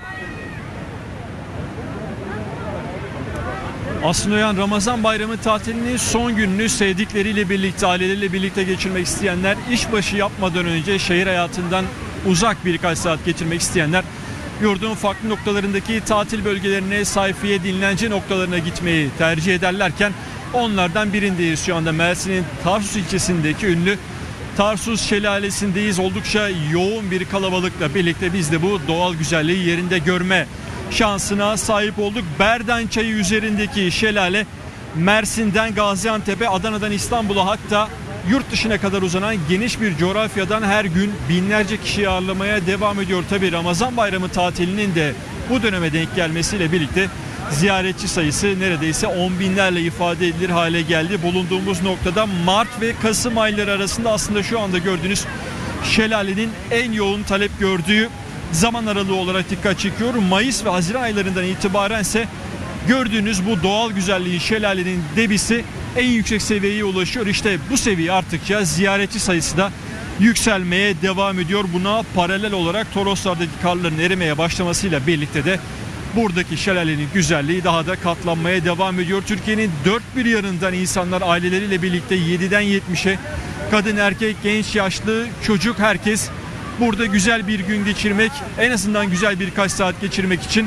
[SPEAKER 10] Aslı Noyan, Ramazan Bayramı tatilinin son gününü sevdikleriyle birlikte, aileleriyle birlikte geçirmek isteyenler, işbaşı yapmadan önce şehir hayatından uzak birkaç saat geçirmek isteyenler yurdun farklı noktalarındaki tatil bölgelerine, sayfiye, dinlence noktalarına gitmeyi tercih ederlerken onlardan birindeyiz şu anda. Mersin'in Tarsus ilçesindeki ünlü Tarsus Şelalesi'ndeyiz. Oldukça yoğun bir kalabalıkla birlikte biz de bu doğal güzelliği yerinde görme şansına sahip olduk. Berdan Çayı üzerindeki şelale Mersin'den Gaziantep'e, Adana'dan İstanbul'a, hatta yurt dışına kadar uzanan geniş bir coğrafyadan her gün binlerce kişi ağırlamaya devam ediyor. Tabii Ramazan Bayramı tatilinin de bu döneme denk gelmesiyle birlikte ziyaretçi sayısı neredeyse on binlerle ifade edilir hale geldi. Bulunduğumuz noktada Mart ve Kasım ayları arasında aslında şu anda gördüğünüz şelalenin en yoğun talep gördüğü zaman aralığı olarak dikkat çekiyor. Mayıs ve Haziran aylarından itibaren ise gördüğünüz bu doğal güzelliği, şelalenin debisi en yüksek seviyeye ulaşıyor. İşte bu seviye arttıkça ziyaretçi sayısı da yükselmeye devam ediyor. Buna paralel olarak Toroslardaki karların erimeye başlamasıyla birlikte de buradaki şelalenin güzelliği daha da katlanmaya devam ediyor. Türkiye'nin dört bir yanından insanlar aileleriyle birlikte yediden yetmişe kadın, erkek, genç, yaşlı, çocuk, herkes burada güzel bir gün geçirmek, en azından güzel birkaç saat geçirmek için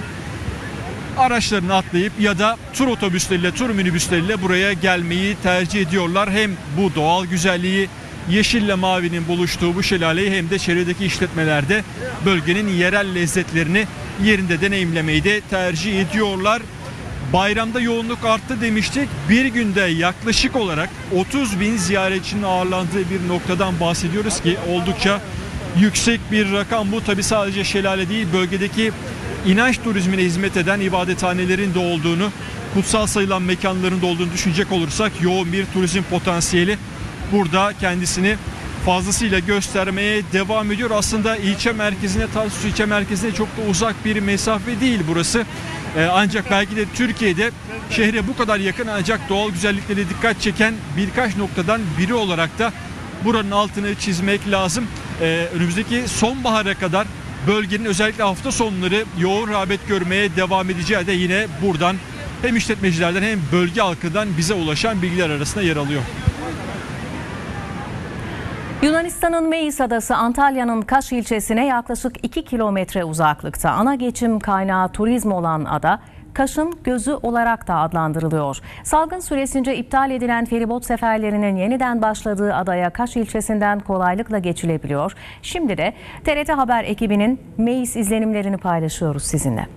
[SPEAKER 10] araçlarını atlayıp ya da tur otobüsleriyle, tur minibüsleriyle buraya gelmeyi tercih ediyorlar. Hem bu doğal güzelliği, yeşille mavinin buluştuğu bu şelaleyi hem de çevredeki işletmelerde bölgenin yerel lezzetlerini yerinde deneyimlemeyi de tercih ediyorlar. Bayramda yoğunluk arttı demiştik. Bir günde yaklaşık olarak otuz bin ziyaretçinin ağırlandığı bir noktadan bahsediyoruz ki oldukça yüksek bir rakam bu. Tabi sadece şelale değil, bölgedeki inanç turizmine hizmet eden ibadethanelerin de olduğunu, kutsal sayılan mekanların da olduğunu düşünecek olursak yoğun bir turizm potansiyeli burada kendisini fazlasıyla göstermeye devam ediyor. Aslında ilçe merkezine, Tarsus ilçe merkezine çok da uzak bir mesafe değil burası. Ee, ancak belki de Türkiye'de şehre bu kadar yakın ancak doğal güzelliklere dikkat çeken birkaç noktadan biri olarak da buranın altını çizmek lazım. Ee, önümüzdeki sonbahara kadar bölgenin özellikle hafta sonları yoğun rağbet görmeye devam edeceği de yine buradan hem işletmecilerden hem bölge halkından bize ulaşan bilgiler arasında yer alıyor.
[SPEAKER 1] Yunanistan'ın Meis Adası Antalya'nın Kaş ilçesine yaklaşık iki kilometre uzaklıkta. Ana geçim kaynağı turizm olan ada, Kaş'ın gözü olarak da adlandırılıyor. Salgın süresince iptal edilen feribot seferlerinin yeniden başladığı adaya Kaş ilçesinden kolaylıkla geçilebiliyor. Şimdi de T R T Haber ekibinin Meis izlenimlerini paylaşıyoruz sizinle.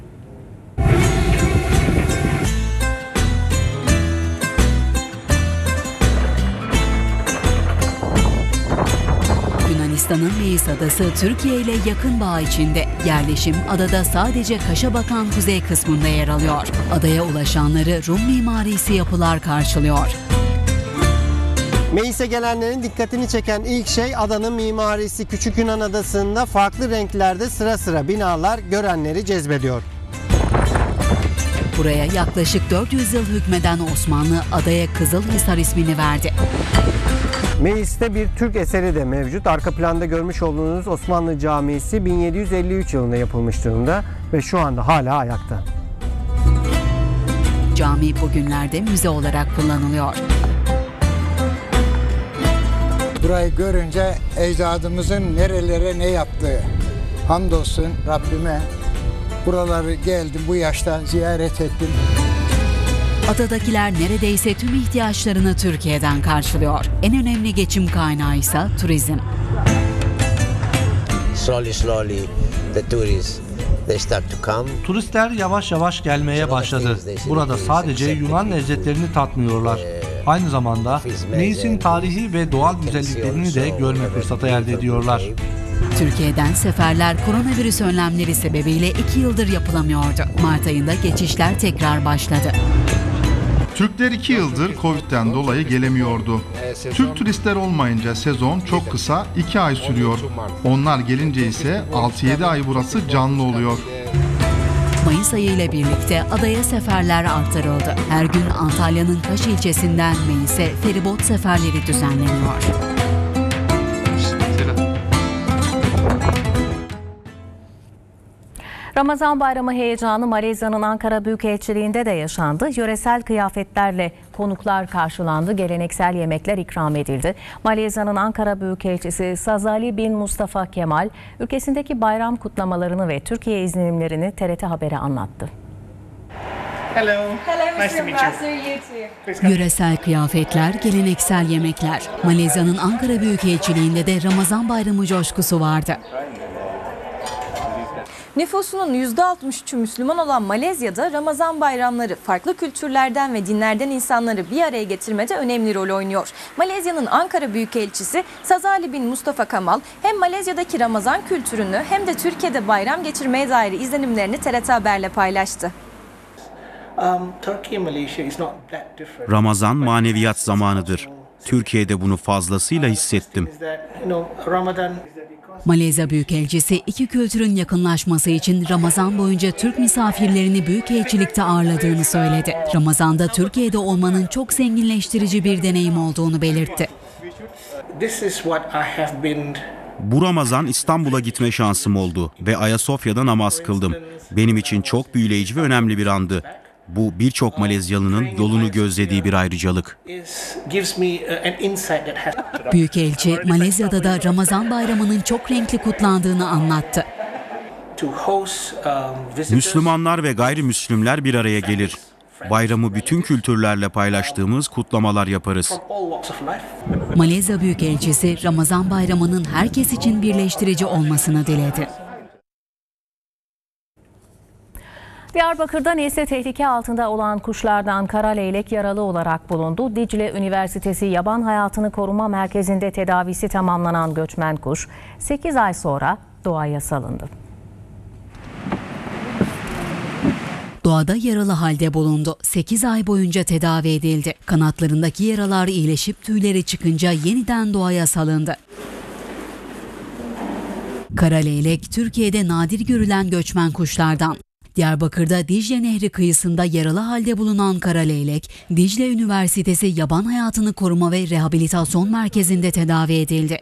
[SPEAKER 13] Yunanistan'ın Meis Adası Türkiye ile yakın bağ içinde. Yerleşim adada sadece Kaş'a bakan kuzey kısmında yer alıyor. Adaya ulaşanları Rum mimarisi yapılar karşılıyor.
[SPEAKER 20] Meis'e gelenlerin dikkatini çeken ilk şey adanın mimarisi. Küçük Yunan adasında farklı renklerde sıra sıra binalar görenleri cezbediyor.
[SPEAKER 13] Buraya yaklaşık dört yüz yıl hükmeden Osmanlı adaya Kızılhisar ismini verdi.
[SPEAKER 20] Meis'te bir Türk eseri de mevcut. Arka planda görmüş olduğunuz Osmanlı Camisi bin yedi yüz elli üç yılında yapılmış durumda ve şu anda hala ayakta.
[SPEAKER 13] Cami bugünlerde müze olarak kullanılıyor.
[SPEAKER 21] Burayı görünce ecdadımızın nerelere ne yaptığı, hamdolsun Rabbime, buraları geldim bu yaşta ziyaret ettim.
[SPEAKER 13] Adadakiler neredeyse tüm ihtiyaçlarını Türkiye'den karşılıyor. En önemli geçim kaynağı ise turizm.
[SPEAKER 22] Slowly, slowly, the tourists they start to come.
[SPEAKER 23] Turistler yavaş yavaş gelmeye başladı. Burada sadece Yunan lezzetlerini tatmıyorlar. Aynı zamanda Meis'in tarihi ve doğal güzelliklerini de görme fırsatı elde ediyorlar.
[SPEAKER 13] Türkiye'den seferler koronavirüs önlemleri sebebiyle iki yıldır yapılamıyordu. Mart ayında geçişler tekrar başladı.
[SPEAKER 24] Türkler iki yıldır Covid'den dolayı gelemiyordu. Türk turistler olmayınca sezon çok kısa, iki ay sürüyor. Onlar gelince ise altı yedi ay burası canlı oluyor.
[SPEAKER 13] Mayıs ayı ile birlikte adaya seferler artırıldı. Her gün Antalya'nın Kaş ilçesinden Meis'e feribot seferleri düzenleniyor.
[SPEAKER 1] Ramazan bayramı heyecanı Malezya'nın Ankara Büyükelçiliği'nde de yaşandı. Yöresel kıyafetlerle konuklar karşılandı, geleneksel yemekler ikram edildi. Malezya'nın Ankara Büyükelçisi Sazali bin Mustafa Kemal, ülkesindeki bayram kutlamalarını ve Türkiye izlenimlerini T R T Haber'e anlattı.
[SPEAKER 25] Hello.
[SPEAKER 26] Hello,
[SPEAKER 25] Nice to meet you.
[SPEAKER 13] Yöresel kıyafetler, geleneksel yemekler. Malezya'nın Ankara Büyükelçiliği'nde de Ramazan bayramı coşkusu vardı.
[SPEAKER 27] Nüfusunun yüzde altmış üçü Müslüman olan Malezya'da Ramazan bayramları farklı kültürlerden ve dinlerden insanları bir araya getirmede önemli rol oynuyor. Malezya'nın Ankara Büyükelçisi Sazali bin Mustafa Kemal hem Malezya'daki Ramazan kültürünü hem de Türkiye'de bayram geçirmeye dair izlenimlerini T R T Haber'le paylaştı.
[SPEAKER 28] Ramazan maneviyat zamanıdır. Türkiye'de bunu fazlasıyla hissettim.
[SPEAKER 13] Malezya Büyükelçisi iki kültürün yakınlaşması için Ramazan boyunca Türk misafirlerini Büyükelçilikte ağırladığını söyledi. Ramazan'da Türkiye'de olmanın çok zenginleştirici bir deneyim olduğunu belirtti.
[SPEAKER 28] Bu Ramazan İstanbul'a gitme şansım oldu ve Ayasofya'da namaz kıldım. Benim için çok büyüleyici ve önemli bir andı. Bu birçok Malezyalı'nın yolunu gözlediği bir ayrıcalık.
[SPEAKER 13] Büyükelçi Malezya'da da Ramazan bayramının çok renkli kutlandığını anlattı.
[SPEAKER 28] Müslümanlar ve gayrimüslimler bir araya gelir. Bayramı bütün kültürlerle paylaştığımız kutlamalar yaparız.
[SPEAKER 13] Malezya Büyükelçisi Ramazan bayramının herkes için birleştirici olmasını diledi.
[SPEAKER 1] Diyarbakır'da nesli tehlike altında olan kuşlardan kara leylek yaralı olarak bulundu. Dicle Üniversitesi Yaban Hayatını Koruma Merkezi'nde tedavisi tamamlanan göçmen kuş sekiz ay sonra doğaya salındı.
[SPEAKER 13] Doğada yaralı halde bulundu. sekiz ay boyunca tedavi edildi. Kanatlarındaki yaralar iyileşip tüyleri çıkınca yeniden doğaya salındı. Kara leylek Türkiye'de nadir görülen göçmen kuşlardan. Diyarbakır'da Dicle Nehri kıyısında yaralı halde bulunan kara leylek, Dicle Üniversitesi Yaban Hayatını Koruma ve Rehabilitasyon Merkezi'nde tedavi edildi.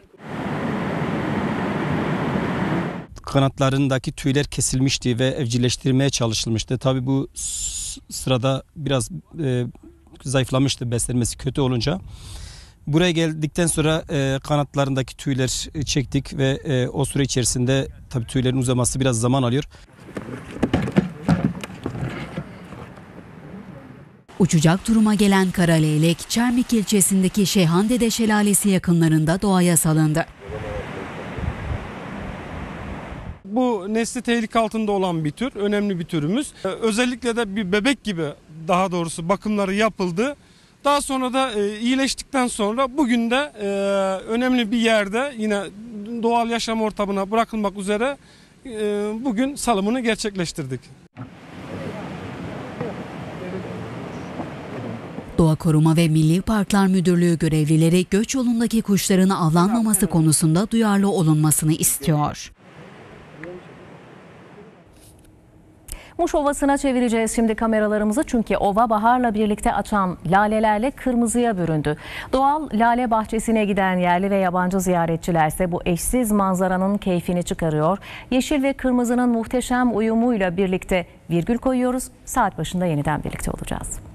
[SPEAKER 29] Kanatlarındaki tüyler kesilmişti ve evcilleştirmeye çalışılmıştı. Tabii bu sırada biraz e, zayıflamıştı beslenmesi kötü olunca. Buraya geldikten sonra e, kanatlarındaki tüyler çektik ve e, o süre içerisinde tabii tüylerin uzaması biraz zaman alıyor.
[SPEAKER 13] Uçacak duruma gelen kara leylek, Çermik ilçesindeki Şeyhandede Şelalesi yakınlarında doğaya salındı.
[SPEAKER 30] Bu nesli tehlike altında olan bir tür, önemli bir türümüz. Özellikle de bir bebek gibi daha doğrusu bakımları yapıldı. Daha sonra da e, iyileştikten sonra bugün de e, önemli bir yerde yine doğal yaşam ortamına bırakılmak üzere e, bugün salımını gerçekleştirdik.
[SPEAKER 13] Doğa Koruma ve Milli Parklar Müdürlüğü görevlileri göç yolundaki kuşların avlanmaması konusunda duyarlı olunmasını istiyor.
[SPEAKER 1] Muş Ovası'na çevireceğiz şimdi kameralarımızı çünkü ova baharla birlikte açan lalelerle kırmızıya büründü. Doğal lale bahçesine giden yerli ve yabancı ziyaretçilerse bu eşsiz manzaranın keyfini çıkarıyor. Yeşil ve kırmızının muhteşem uyumuyla birlikte virgül koyuyoruz. Saat başında yeniden birlikte olacağız.